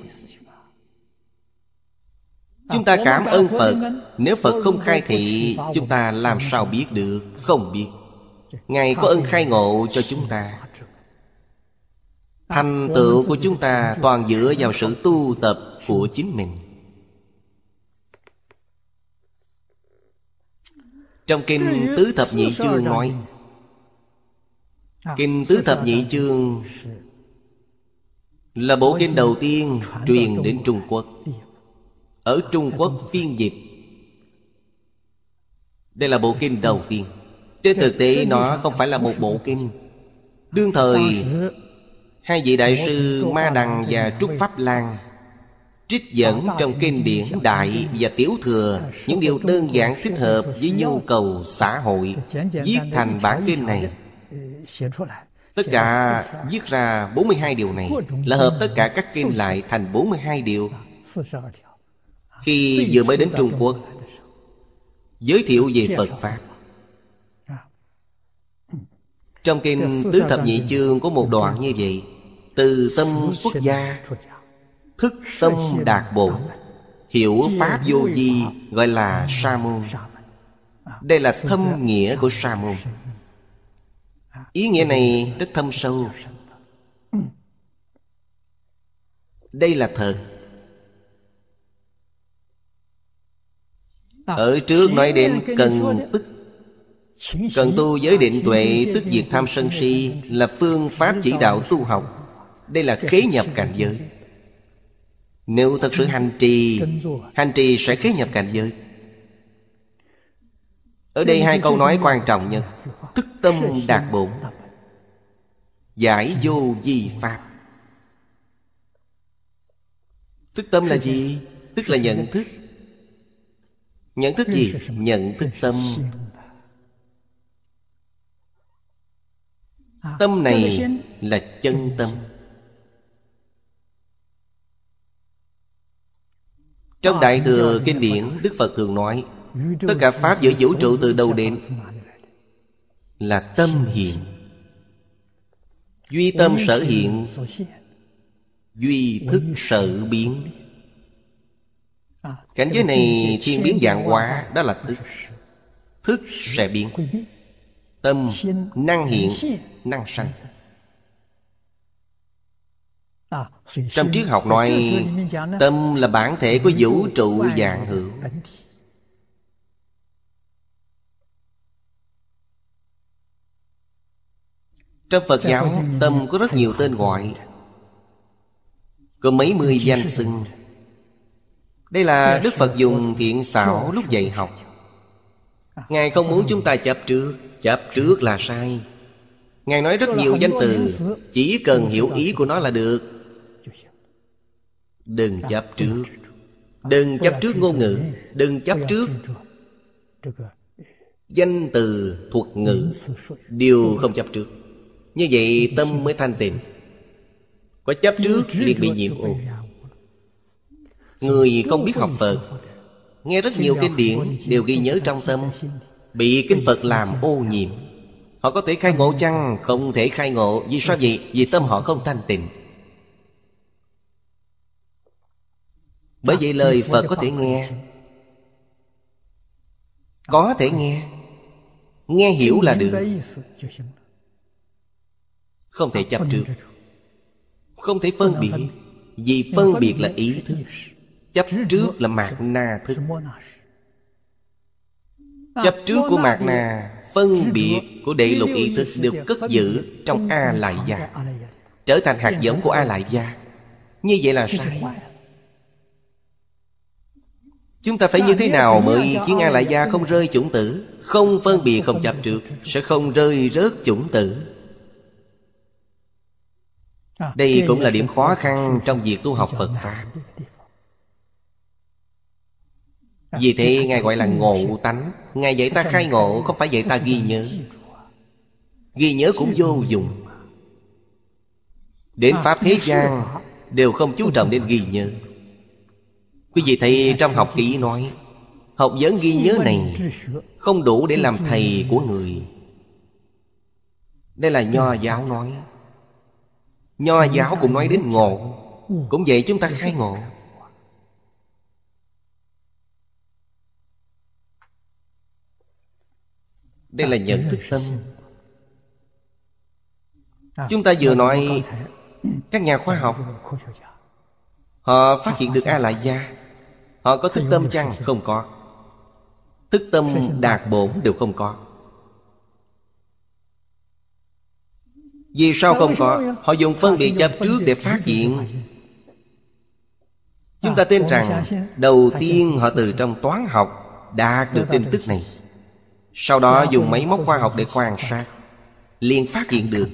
A: Chúng ta cảm ơn Phật. Nếu Phật không khai thị, chúng ta làm sao biết được? Không biết. Ngài có ơn khai ngộ cho chúng ta. Thành tựu của chúng ta toàn dựa vào sự tu tập của chính mình. Trong Kinh Tứ Thập Nhị Chương nói, Kinh Tứ Thập Nhị Chương là bộ kinh đầu tiên truyền đến Trung Quốc. Ở Trung Quốc phiên dịch. Đây là bộ kinh đầu tiên. Trên thực tế nó không phải là một bộ kinh. Đương thời, hai vị đại sư Ma Đằng và Trúc Pháp Lan trích dẫn trong kinh điển Đại và Tiểu Thừa những điều đơn giản thích hợp với nhu cầu xã hội, viết thành bản kinh này. Tất cả viết ra bốn mươi hai điều này, là hợp tất cả các kinh lại thành bốn mươi hai điều. Khi vừa mới đến Trung Quốc, giới thiệu về Phật Pháp. Trong Kinh Tứ Thập Nhị Chương có một đoạn như vậy: từ tâm xuất gia, thức tâm đạt bổn, hiểu pháp vô vi, gọi là sa môn. Đây là thâm nghĩa của sa môn. Ý nghĩa này rất thâm sâu. Đây là thật. Ở trước nói đến cần tức, cần tu giới định tuệ, tức diệt tham sân si, là phương pháp chỉ đạo tu học. Đây là khế nhập cảnh giới. Nếu thật sự hành trì, hành trì sẽ khế nhập cảnh giới. Ở đây hai câu nói quan trọng nhất: thức tâm đạt bổn, giải vô vi pháp. Thức tâm là gì? Tức là nhận thức. Nhận thức gì? Nhận thức tâm. Tâm này là chân tâm. Trong Đại Thừa Kinh điển, Đức Phật thường nói tất cả pháp giữa vũ trụ từ đâu đến? Là tâm hiện. Duy tâm sở hiện, duy thức sở biến. Cảnh giới này thiên biến vạn hóa, đó là thức. Thức sẽ biến. Tâm năng hiện, năng sanh. Trong triết học nói tâm là bản thể của vũ trụ vạn hữu. Trong Phật giáo, tâm có rất nhiều tên gọi, có mấy mươi danh xưng. Đây là Đức Phật dùng thiện xảo lúc dạy học. Ngài không muốn chúng ta chấp trước. Chấp trước là sai. Ngài nói rất nhiều danh từ, chỉ cần hiểu ý của nó là được. Đừng chấp trước. Đừng chấp trước ngôn ngữ. Đừng chấp trước danh từ thuật ngữ. Đều không chấp trước. Như vậy tâm mới thanh tịnh. Có chấp trước liền bị nhiễm ô. Người không biết học Phật, nghe rất nhiều kinh điển đều ghi nhớ trong tâm, bị kinh Phật làm ô nhiễm. Họ có thể khai ngộ chăng? Không thể khai ngộ. Vì sao vậy? Vì tâm họ không thanh tịnh. Bởi vậy lời Phật có thể nghe, có thể nghe, nghe hiểu là được. Không thể chấp trước, không thể phân biệt. Vì phân biệt là ý thức. Chấp trước là mạt na thức. Chấp trước của mạt na, phân biệt của đệ lục ý thức đều cất giữ trong A Lại Gia, trở thành hạt giống của A Lại Gia. Như vậy là sai. Chúng ta phải như thế nào mới khiến A Lại Gia không rơi chủng tử? Không phân biệt, không chấp trước, sẽ không rơi rớt chủng tử. Đây cũng là điểm khó khăn trong việc tu học Phật Pháp. Vì thế Ngài gọi là ngộ tánh. Ngài dạy ta khai ngộ, không phải dạy ta ghi nhớ. Ghi nhớ cũng vô dụng. Đến Pháp thế gian đều không chú trọng đến ghi nhớ. Quý vị thấy trong học kỹ nói, học vấn ghi nhớ này không đủ để làm thầy của người. Đây là Nho giáo nói. Nho giáo cũng nói đến ngộ. Cũng vậy, chúng ta khai ngộ. Đây là nhận thức tâm. Chúng ta vừa nói các nhà khoa học, họ phát hiện được A Lại Gia. Họ có thức tâm chăng? Không có. Thức tâm đạt bổn đều không có. Vì sao không có? Họ dùng phân biệt chấp trước để phát hiện. Chúng ta tin rằng đầu tiên họ từ trong toán học đạt được tin tức này, sau đó dùng máy móc khoa học để quan sát, liền phát hiện được.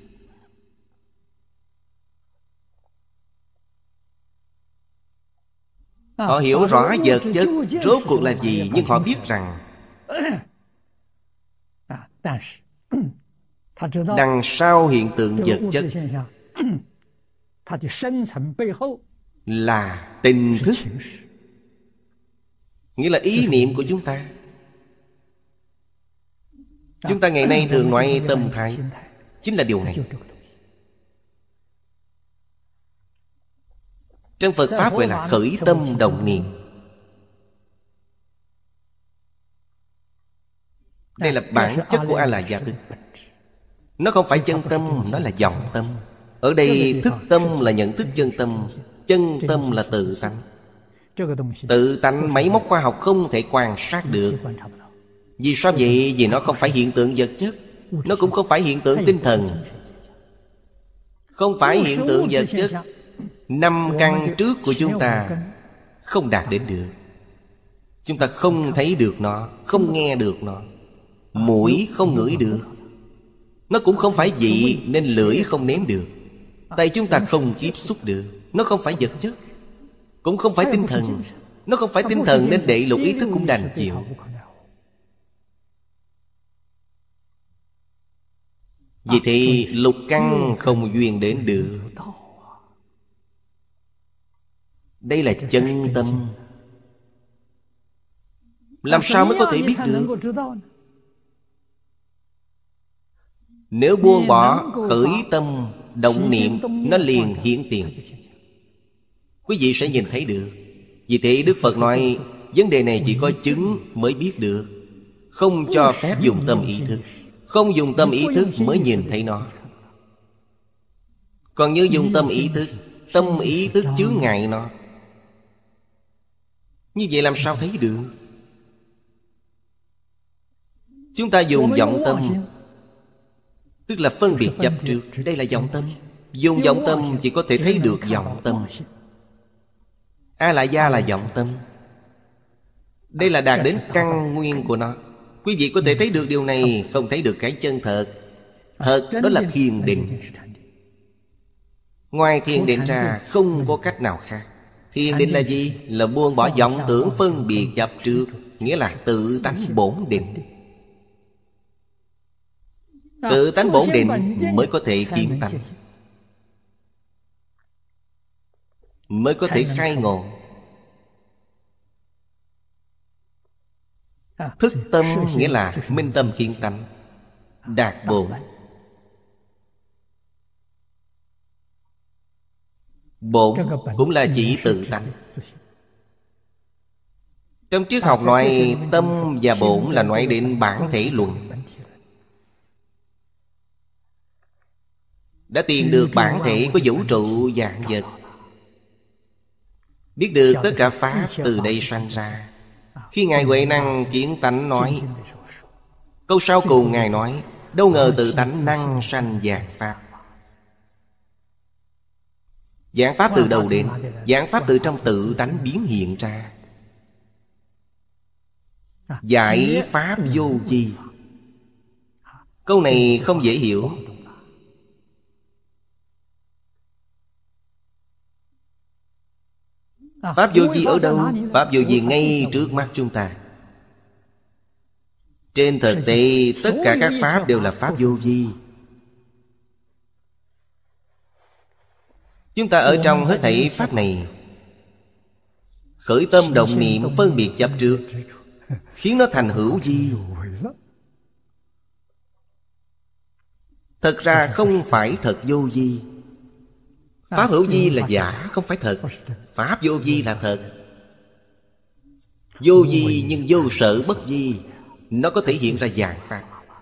A: Họ hiểu rõ vật chất rốt cuộc là gì, nhưng họ biết rằng đằng sau hiện tượng vật chất là tình thức, nghĩa là ý niệm của chúng ta. Chúng ta ngày nay thường nói tâm thái, chính là điều này. Trong Phật Pháp gọi là khởi tâm động niệm. Đây là bản chất của A Lại Gia thức. Nó không phải chân tâm, nó là vọng tâm. Ở đây thức tâm là nhận thức chân tâm, chân tâm là tự tánh. Tự tánh máy móc khoa học không thể quan sát được. Vì sao vậy? Vì nó không phải hiện tượng vật chất, nó cũng không phải hiện tượng tinh thần. Không phải hiện tượng vật chất. Năm căn trước của chúng ta không đạt đến được. Chúng ta không thấy được nó, không nghe được nó. Mũi không ngửi được. Nó cũng không phải vị nên lưỡi không nếm được. Tay chúng ta không tiếp xúc được. Nó không phải vật chất, cũng không phải tinh thần. Nó không phải tinh thần nên đệ lục ý thức cũng đành chịu. Vì thì lục căn không duyên đến được. Đây là chân tâm. Làm sao mới có thể biết được? Nếu buông bỏ khởi tâm động niệm, nó liền hiển tiền. Quý vị sẽ nhìn thấy được. Vì thế Đức Phật nói vấn đề này chỉ có chứng mới biết được. Không cho phép dùng tâm ý thức. Không dùng tâm ý thức mới nhìn thấy nó. Còn như dùng tâm ý thức, tâm ý thức chướng ngại nó, như vậy làm sao thấy được? Chúng ta dùng vọng tâm, tức là phân biệt chấp trước. Đây là vọng tâm. Dùng vọng tâm chỉ có thể thấy được vọng tâm. A Lại Gia là vọng tâm. Đây là đạt đến căn nguyên của nó. Quý vị có thể thấy được điều này, không thấy được cái chân thật. Thật đó là thiền định. Ngoài thiền định ra không có cách nào khác. Thiền định là gì? Là buông bỏ vọng tưởng phân biệt chấp trước, nghĩa là tự tánh bổn định. Tự tánh bổn định mới có thể kiến tánh, mới có thể khai ngộ. Thức tâm nghĩa là minh tâm kiến tánh, đạt bổn. Bổn cũng là chỉ tự tánh. Trong triết học nói tâm và bổn là nói đến bản thể luận. Đã tìm được bản thể của vũ trụ vạn vật. biết được tất cả pháp từ đây sanh ra. Khi Ngài Huệ Năng Kiến Tánh nói, câu sau cùng Ngài nói, đâu ngờ tự tánh năng sanh vạn pháp. Vạn pháp từ đâu đến? Vạn pháp từ trong tự tánh biến hiện ra. Giải pháp vô vi. Câu này không dễ hiểu. Pháp vô vi ở đâu? Pháp vô vi ngay trước mắt chúng ta. Trên thực tế, tất cả các pháp đều là pháp vô vi. Chúng ta ở trong hết thảy pháp này khởi tâm động niệm phân biệt chấp trước, khiến nó thành hữu vi. Thật ra không phải thật vô vi. Pháp hữu vi là giả, không phải thật. Pháp vô vi là thật. Vô vi nhưng vô sở bất vi. Nó có thể hiện ra vạn pháp.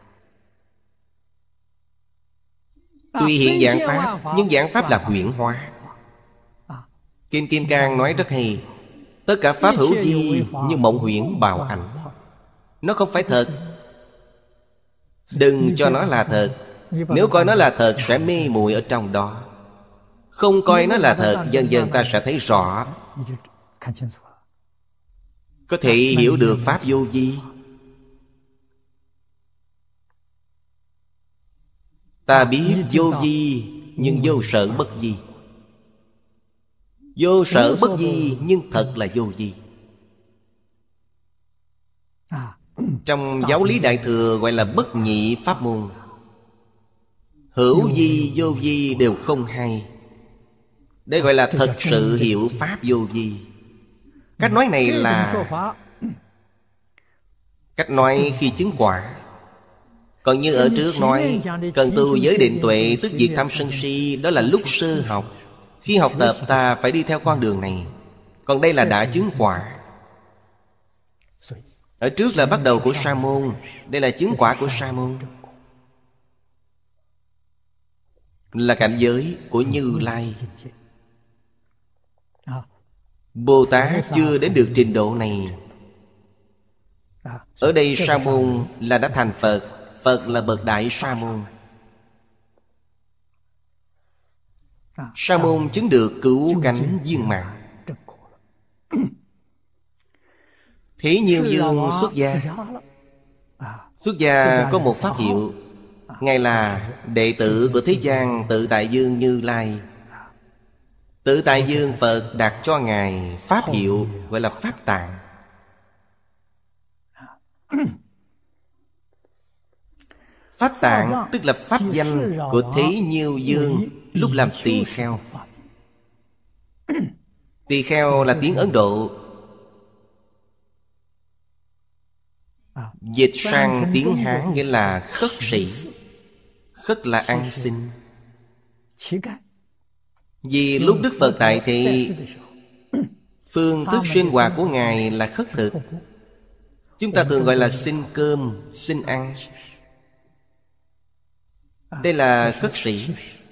A: Tuy hiện vạn pháp, nhưng vạn pháp là huyễn hóa. Kim Kim Cang nói rất hay, tất cả pháp hữu vi như mộng huyễn bào ảnh. Nó không phải thật. Đừng cho nó là thật. Nếu coi nó là thật sẽ mê muội ở trong đó. Không coi nó là thật, dần dần ta sẽ thấy rõ, có thể hiểu được pháp vô vi. Ta biết vô vi nhưng vô sở bất vi. Vô sở bất vi nhưng thật là vô vi. Trong giáo lý Đại Thừa gọi là bất nhị pháp môn. Hữu vi vô vi đều không hay. Đây gọi là thật sự hiểu pháp vô vi. Cách nói này là cách nói khi chứng quả. Còn như ở trước nói cần tu giới định tuệ, tức diệt tham sân si, đó là lúc sơ học. Khi học tập ta phải đi theo con đường này. Còn đây là đã chứng quả. Ở trước là bắt đầu của sa môn. Đây là chứng quả của sa môn, là cảnh giới của Như Lai. Bồ Tát chưa đến được trình độ này. Ở đây sa môn là đã thành Phật. Phật là bậc đại sa môn. Sa môn chứng được cứu cánh viên mãn. Thế Nhiêu Dương xuất gia. Xuất gia có một pháp hiệu. Ngài là đệ tử của thế gian Tự Tại Dương Như Lai. Tự Tại Dương Phật đặt cho Ngài pháp hiệu gọi là Pháp Tạng. Pháp Tạng tức là pháp danh của Thế Nhiêu Dương lúc làm tỳ kheo. Tỳ kheo là tiếng Ấn Độ, dịch sang tiếng Hán nghĩa là khất sĩ. Khất là ăn xin. Vì lúc Đức Phật tại thị, phương thức sinh hoạt của Ngài là khất thực. Chúng ta thường gọi là xin cơm, xin ăn. Đây là khất sĩ.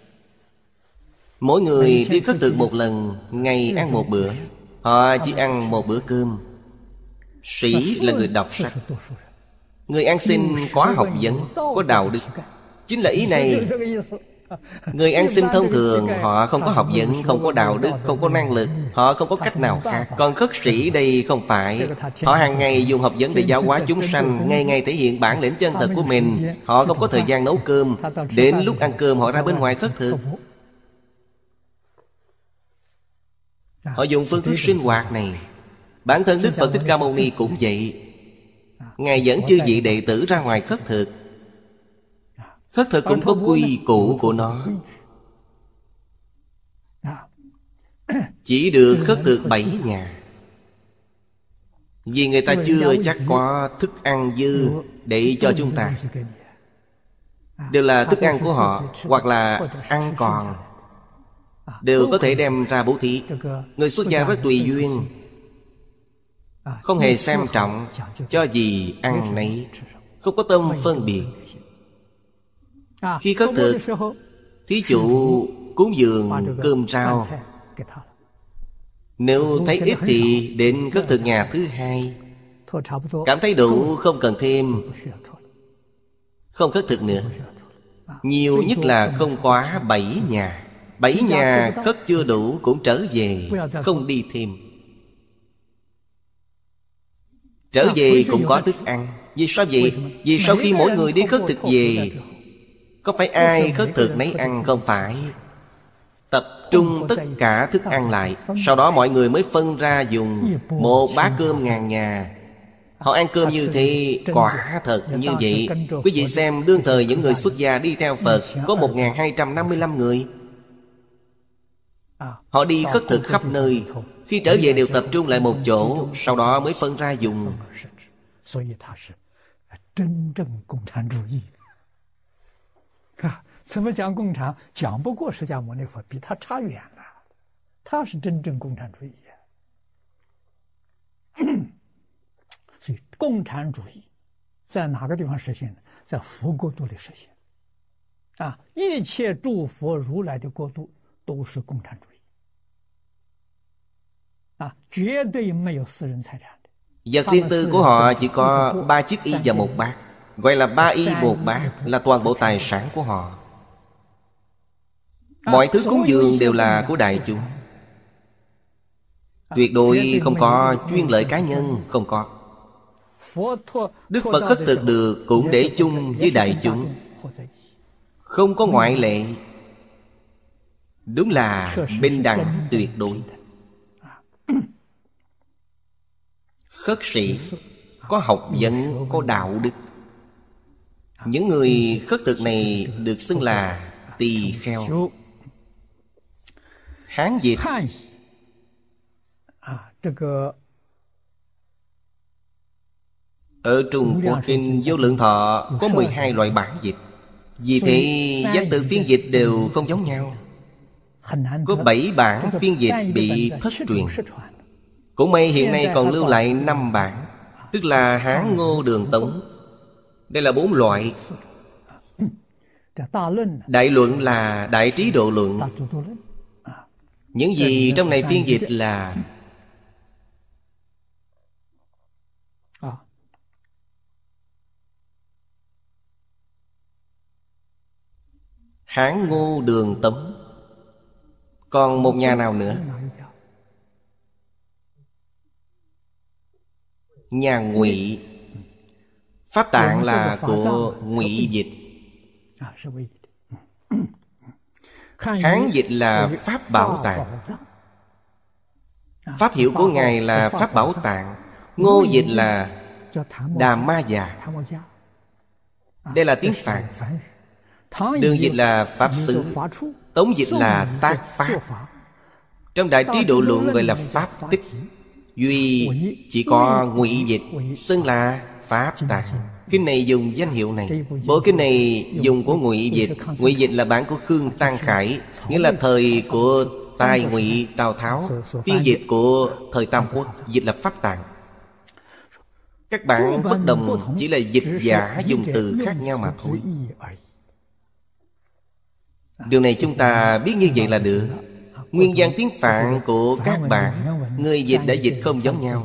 A: Mỗi người đi khất thực một lần, ngày ăn một bữa. Họ chỉ ăn một bữa cơm. Sĩ là người đọc sách. Người ăn xin có học vấn, có đạo đức. Chính là ý này. Người ăn xin thông thường họ không có học vấn, không có đạo đức, không có năng lực, họ không có cách nào khác. Còn khất sĩ đây không phải. Họ hàng ngày dùng học vấn để giáo hóa chúng sanh, ngày ngày thể hiện bản lĩnh chân thật của mình. Họ không có thời gian nấu cơm. Đến lúc ăn cơm họ ra bên ngoài khất thực. Họ dùng phương thức sinh hoạt này. Bản thân Đức Phật Thích Ca Mâu Ni cũng vậy. Ngài dẫn chư vị đệ tử ra ngoài khất thực. Khất thực cũng có quy củ của nó. Chỉ được khất thực bảy nhà. Vì người ta chưa chắc có thức ăn dư để cho chúng ta. Đều là thức ăn của họ, hoặc là ăn còn, đều có thể đem ra bố thí. Người xuất gia rất tùy duyên, không hề xem trọng, cho gì ăn nấy, không có tâm phân biệt. Khi khất thực, thí chủ cúng dường cơm rau, Nếu thấy ít thì đến khất thực nhà thứ hai. Cảm thấy đủ không cần thêm, không khất thực nữa. Nhiều nhất là không quá bảy nhà. Bảy nhà khất chưa đủ cũng trở về, không đi thêm. Trở về cũng có thức ăn. Vì sao vậy? Vì sau khi mỗi người đi khất thực về, có phải ai khất thực nấy ăn? Không phải. Tập trung tất cả thức ăn lại, sau đó mọi người mới phân ra dùng. Một bát cơm ngàn nhà, họ ăn cơm như thế. Quả thật như vậy. Quý vị xem, đương thời những người xuất gia đi theo Phật có một nghìn hai trăm năm mươi lăm người. Họ đi khất thực khắp nơi, khi trở về đều tập trung lại một chỗ, sau đó mới phân ra dùng. Vật riêng tư của họ chỉ có ba chiếc y và một bát, gọi là ba y một bát, là toàn bộ tài sản của họ. Mọi thứ cúng dường đều là của đại chúng, tuyệt đối không có chuyên lợi cá nhân, không có. Đức Phật khất thực được cũng để chung với đại chúng, không có ngoại lệ. Đúng là bình đẳng tuyệt đối. Khất sĩ có học vấn, có đạo đức. Những người khất thực này được xưng là tỳ kheo. Hán dịch ở Trung Quốc trên Vô Lượng Thọ có mười hai loại bản dịch. Vì thế danh từ phiên dịch đều không giống nhau. Có bảy bản phiên dịch bị thất truyền. Cũng may hiện nay còn lưu lại năm bản, tức là Hán, Ngô, Đường, Tống. Đây là bốn loại. Đại luận là Đại Trí Độ Luận. Những gì trong này phiên dịch là Hán, Ngô, Đường, Tống. Còn một nhà nào nữa? Nhà Ngụy. Pháp Tạng là của Ngụy dịch. Hán dịch là Pháp Bảo Tạng. Pháp hiệu của Ngài là Pháp Bảo Tạng. Ngô dịch là Đà Ma Già. Đây là tiếng Phạn. Đường dịch là Pháp Xứ. Tống dịch là Tác Pháp. Trong Đại Trí Độ Luận gọi là Pháp Tích. Duy chỉ có Ngụy dịch xưng là Pháp Tạng. Kinh này dùng danh hiệu này. Bộ kinh này dùng của Ngụy dịch. Ngụy dịch là bản của Khương Tăng Khải, nghĩa là thời của Tài Ngụy Tào Tháo. Phiên dịch của thời Tam Quốc, dịch là Pháp Tạng. Các bản bất đồng, chỉ là dịch giả dùng từ khác nhau mà thôi. Điều này chúng ta biết như vậy là được. Nguyên văn tiếng Phạn của các bản, người dịch đã dịch không giống nhau.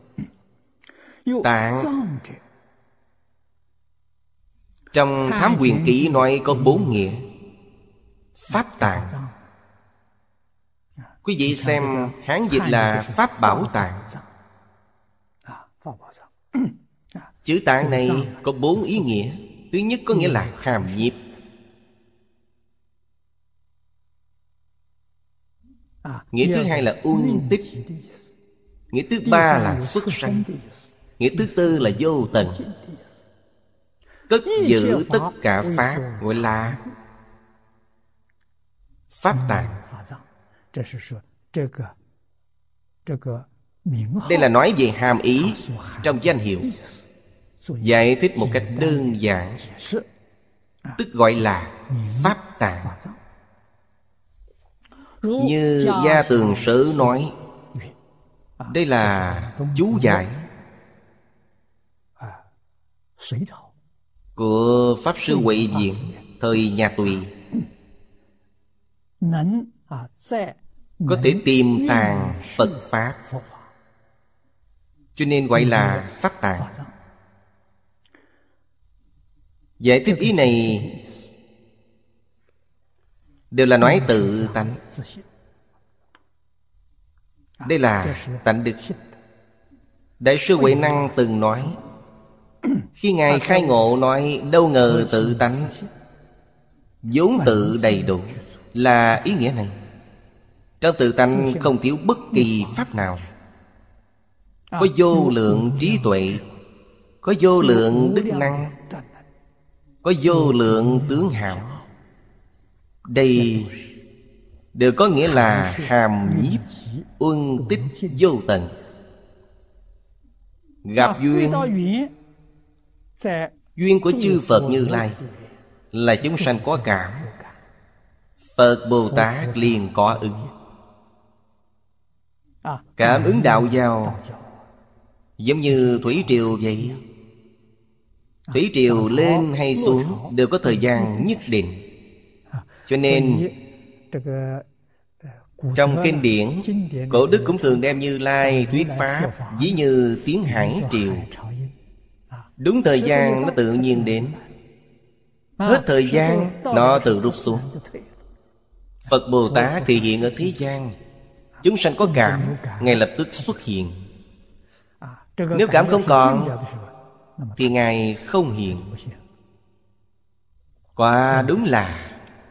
A: Tạng trong Thám Quyền Kỹ nói có bốn nghĩa. Pháp Tạng, quý vị xem Hán dịch là Pháp Bảo Tạng. Chữ Tạng này có bốn ý nghĩa. Thứ nhất có nghĩa là hàm nhiếp. Nghĩa thứ hai là uân tích. Nghĩa thứ ba là xuất sanh. Nghĩa thứ tư là vô tận. Cất giữ tất cả Pháp gọi là Pháp Tạng. Đây là nói về hàm ý trong danh hiệu, giải thích một cách đơn giản, tức gọi là Pháp Tạng. Như Gia Tường Sử nói, đây là chú giải của Pháp Sư Huệ Viện thời nhà Tùy. có thể tiềm tàng Phật Pháp, cho nên gọi là Pháp tạng. Giải thích ý này đều là nói tự tánh. Đây là tánh đức. Đại sư Huệ Năng từng nói, khi Ngài khai ngộ nói đâu ngờ tự tánh vốn tự đầy đủ, là ý nghĩa này. Trong tự tánh không thiếu bất kỳ pháp nào. Có vô lượng trí tuệ, có vô lượng đức năng, có vô lượng tướng hảo. Đây đều có nghĩa là hàm nhiếp uân tích vô tận. Gặp duyên, duyên của chư Phật Như Lai là chúng sanh có cảm, Phật Bồ Tát liền có ứng. Cảm ứng đạo giao giống như thủy triều vậy. Thủy triều lên hay xuống đều có thời gian nhất định. Cho nên trong kinh điển, cổ đức cũng thường đem Như Lai thuyết pháp ví như tiếng hải triều. Đúng thời gian nó tự nhiên đến, hết thời gian nó tự rút xuống. Phật Bồ Tát thì hiện ở thế gian, chúng sanh có cảm ngay lập tức xuất hiện. Nếu cảm không còn thì Ngài không hiện. Quả đúng là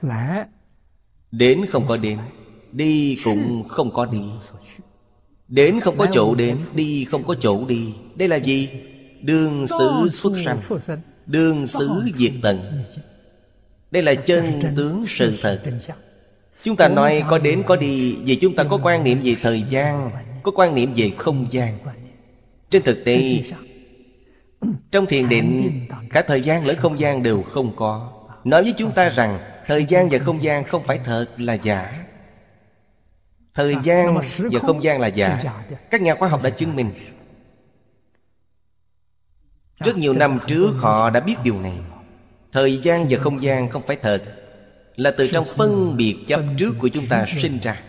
A: đến không có đến, đi cũng không có đi. Đến không có chỗ đến, đi không có chỗ đi. Đây là gì? Đương xứ xuất sanh, đương xứ diệt tận. Đây là chân tướng sự thật. Chúng ta nói có đến có đi vì chúng ta có quan niệm về thời gian, có quan niệm về không gian. Trên thực tế, trong thiền định, cả thời gian lẫn không gian đều không có. Nói với chúng ta rằng thời gian và không gian không phải thật, là giả. Thời gian và không gian là giả. Các nhà khoa học đã chứng minh. Rất nhiều năm trước họ đã biết điều này. Thời gian và không gian không phải thật, là từ trong phân biệt chấp trước của chúng ta sinh ra.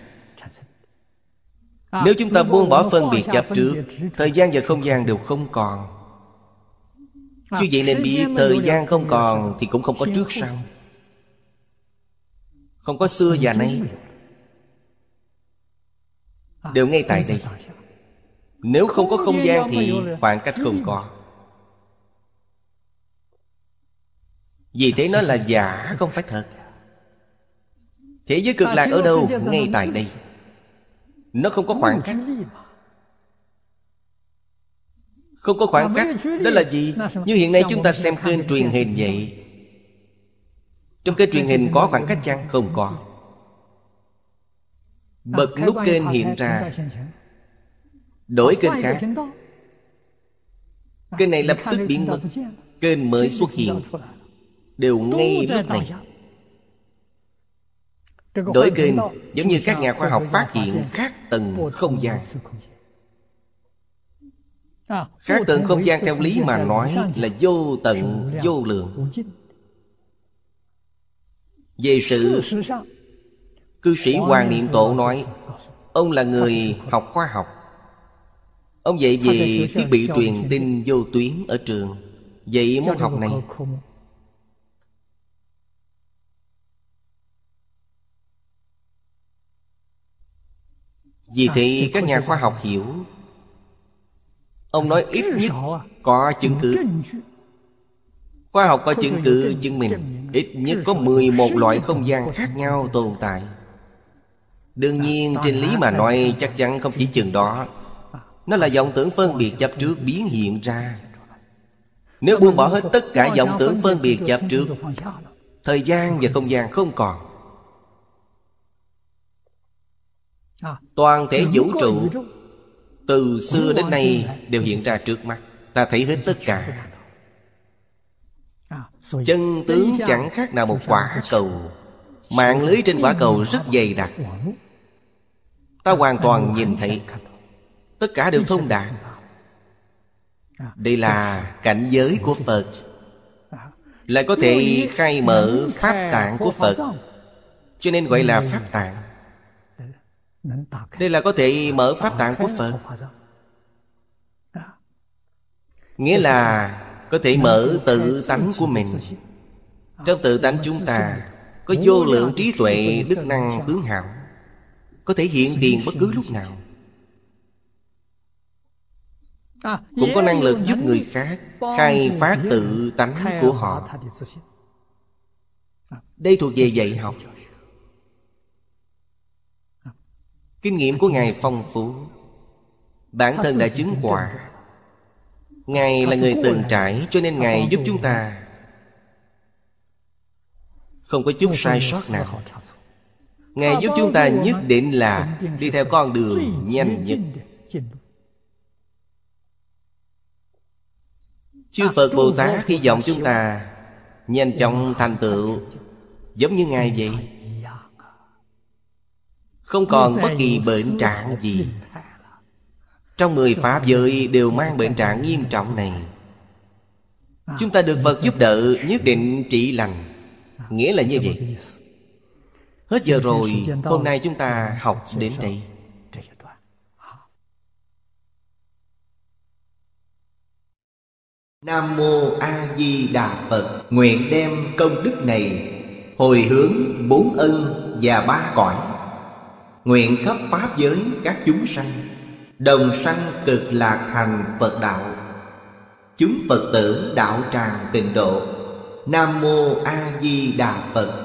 A: Nếu chúng ta buông bỏ phân biệt chấp trước, thời gian và không gian đều không còn. Chứ vậy nên biết thời gian không còn thì cũng không có trước sau, không có xưa và nay, đều ngay tại đây. Nếu không có không gian thì khoảng cách không có. Vì thế nó là giả, không phải thật. Thế giới cực lạc ở đâu? Ngay tại đây. Nó không có khoảng cách. Không có khoảng cách. Đó là gì? Như hiện nay chúng ta xem kênh truyền hình vậy. Trong kênh truyền hình có khoảng cách chăng? Không có. Bật nút kênh hiện ra, đổi kênh khác, kênh này lập tức biến mất, kênh mới xuất hiện, đều ngay lúc này. Đổi kênh giống như các nhà khoa học phát hiện khác tầng không gian. Khác tầng không gian theo lý mà nói là vô tận vô lượng. Về sự, cư sĩ Hoàng Niệm Tổ nói, ông là người học khoa học. Ông dạy về thiết bị truyền tin vô tuyến ở trường, dạy môn học này. Vì thế các nhà khoa học hiểu. Ông nói ít nhất có chứng cứ. Khoa học có chứng cứ chứng minh ít nhất có mười một loại không gian khác nhau tồn tại. Đương nhiên trên lý mà nói chắc chắn không chỉ chừng đó. Nó là vọng tưởng phân biệt chấp trước biến hiện ra. Nếu buông bỏ hết tất cả vọng tưởng phân biệt chấp trước, thời gian và không gian không còn. Toàn thể vũ trụ từ xưa đến nay đều hiện ra trước mắt. Ta thấy hết tất cả. Chân tướng chẳng khác nào một quả cầu. Mạng lưới trên quả cầu rất dày đặc. Ta hoàn toàn nhìn thấy. Tất cả đều thông đạt. Đây là cảnh giới của Phật, lại có thể khai mở pháp tạng của Phật, cho nên gọi là pháp tạng. Đây là có thể mở pháp tạng của Phật. Nghĩa là có thể mở tự tánh của mình. Trong tự tánh chúng ta có vô lượng trí tuệ, đức năng tướng hảo, có thể hiện tiền bất cứ lúc nào. Cũng có năng lực giúp người khác khai phát tự tánh của họ. Đây thuộc về dạy học. Kinh nghiệm của Ngài phong phú, bản thân đã chứng quả. Ngài là người từng trải, cho nên Ngài giúp chúng ta không có chút sai sót nào. Ngài giúp chúng ta nhất định là đi theo con đường nhanh nhất. Chư Phật Bồ Tát hy vọng chúng ta nhanh chóng thành tựu giống như Ngài vậy, không còn bất kỳ bệnh trạng gì. Trong mười pháp giới đều mang bệnh trạng nghiêm trọng này. Chúng ta được Phật giúp đỡ nhất định trị lành. Nghĩa là như vậy. Hết giờ rồi, hôm nay chúng ta học đến đây. Nam Mô A Di Đà Phật. Nguyện đem công đức này hồi hướng bốn ân và ba cõi, nguyện khắp pháp giới các chúng sanh đồng sanh cực lạc thành Phật đạo. Chúng Phật tử đạo tràng tịnh độ. Nam Mô A Di Đà Phật.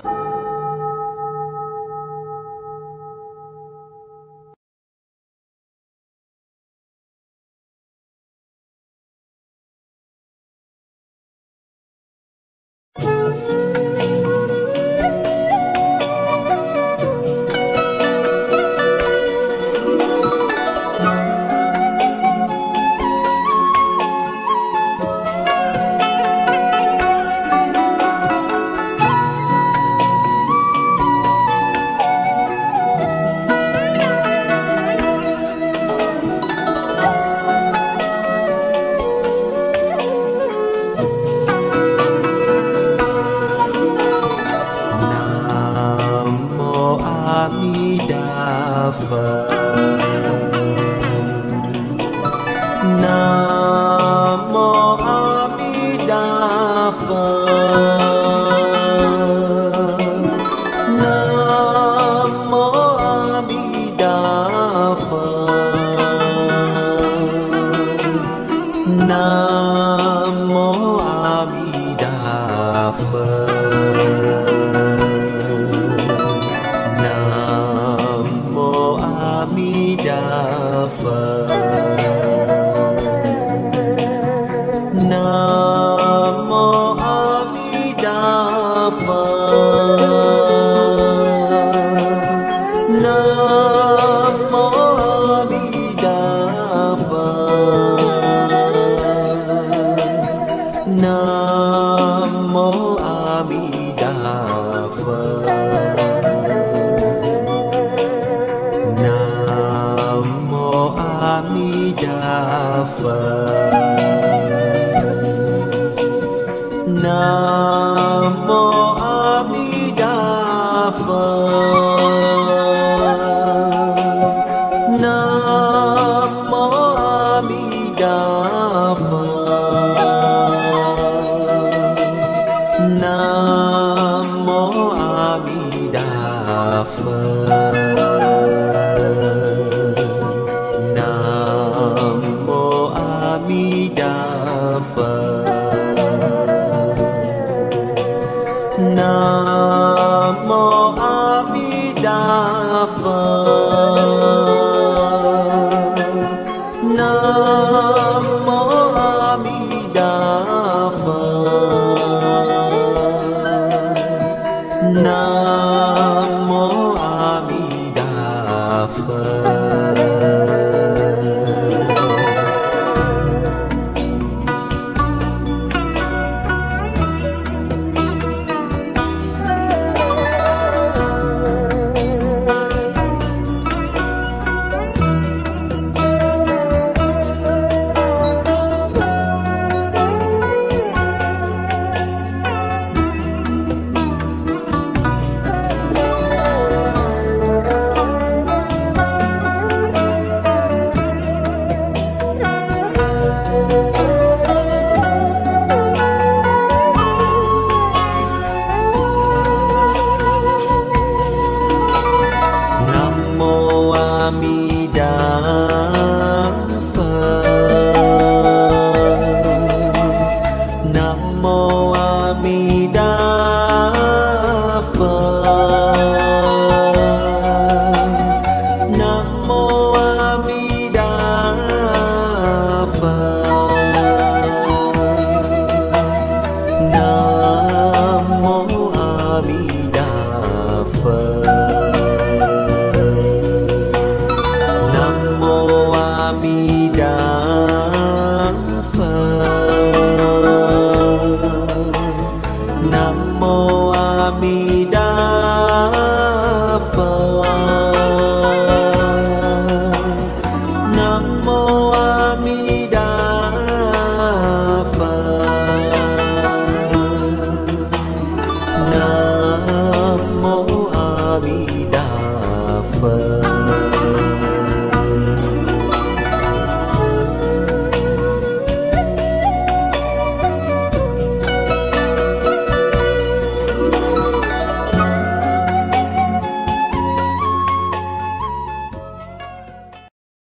A: mô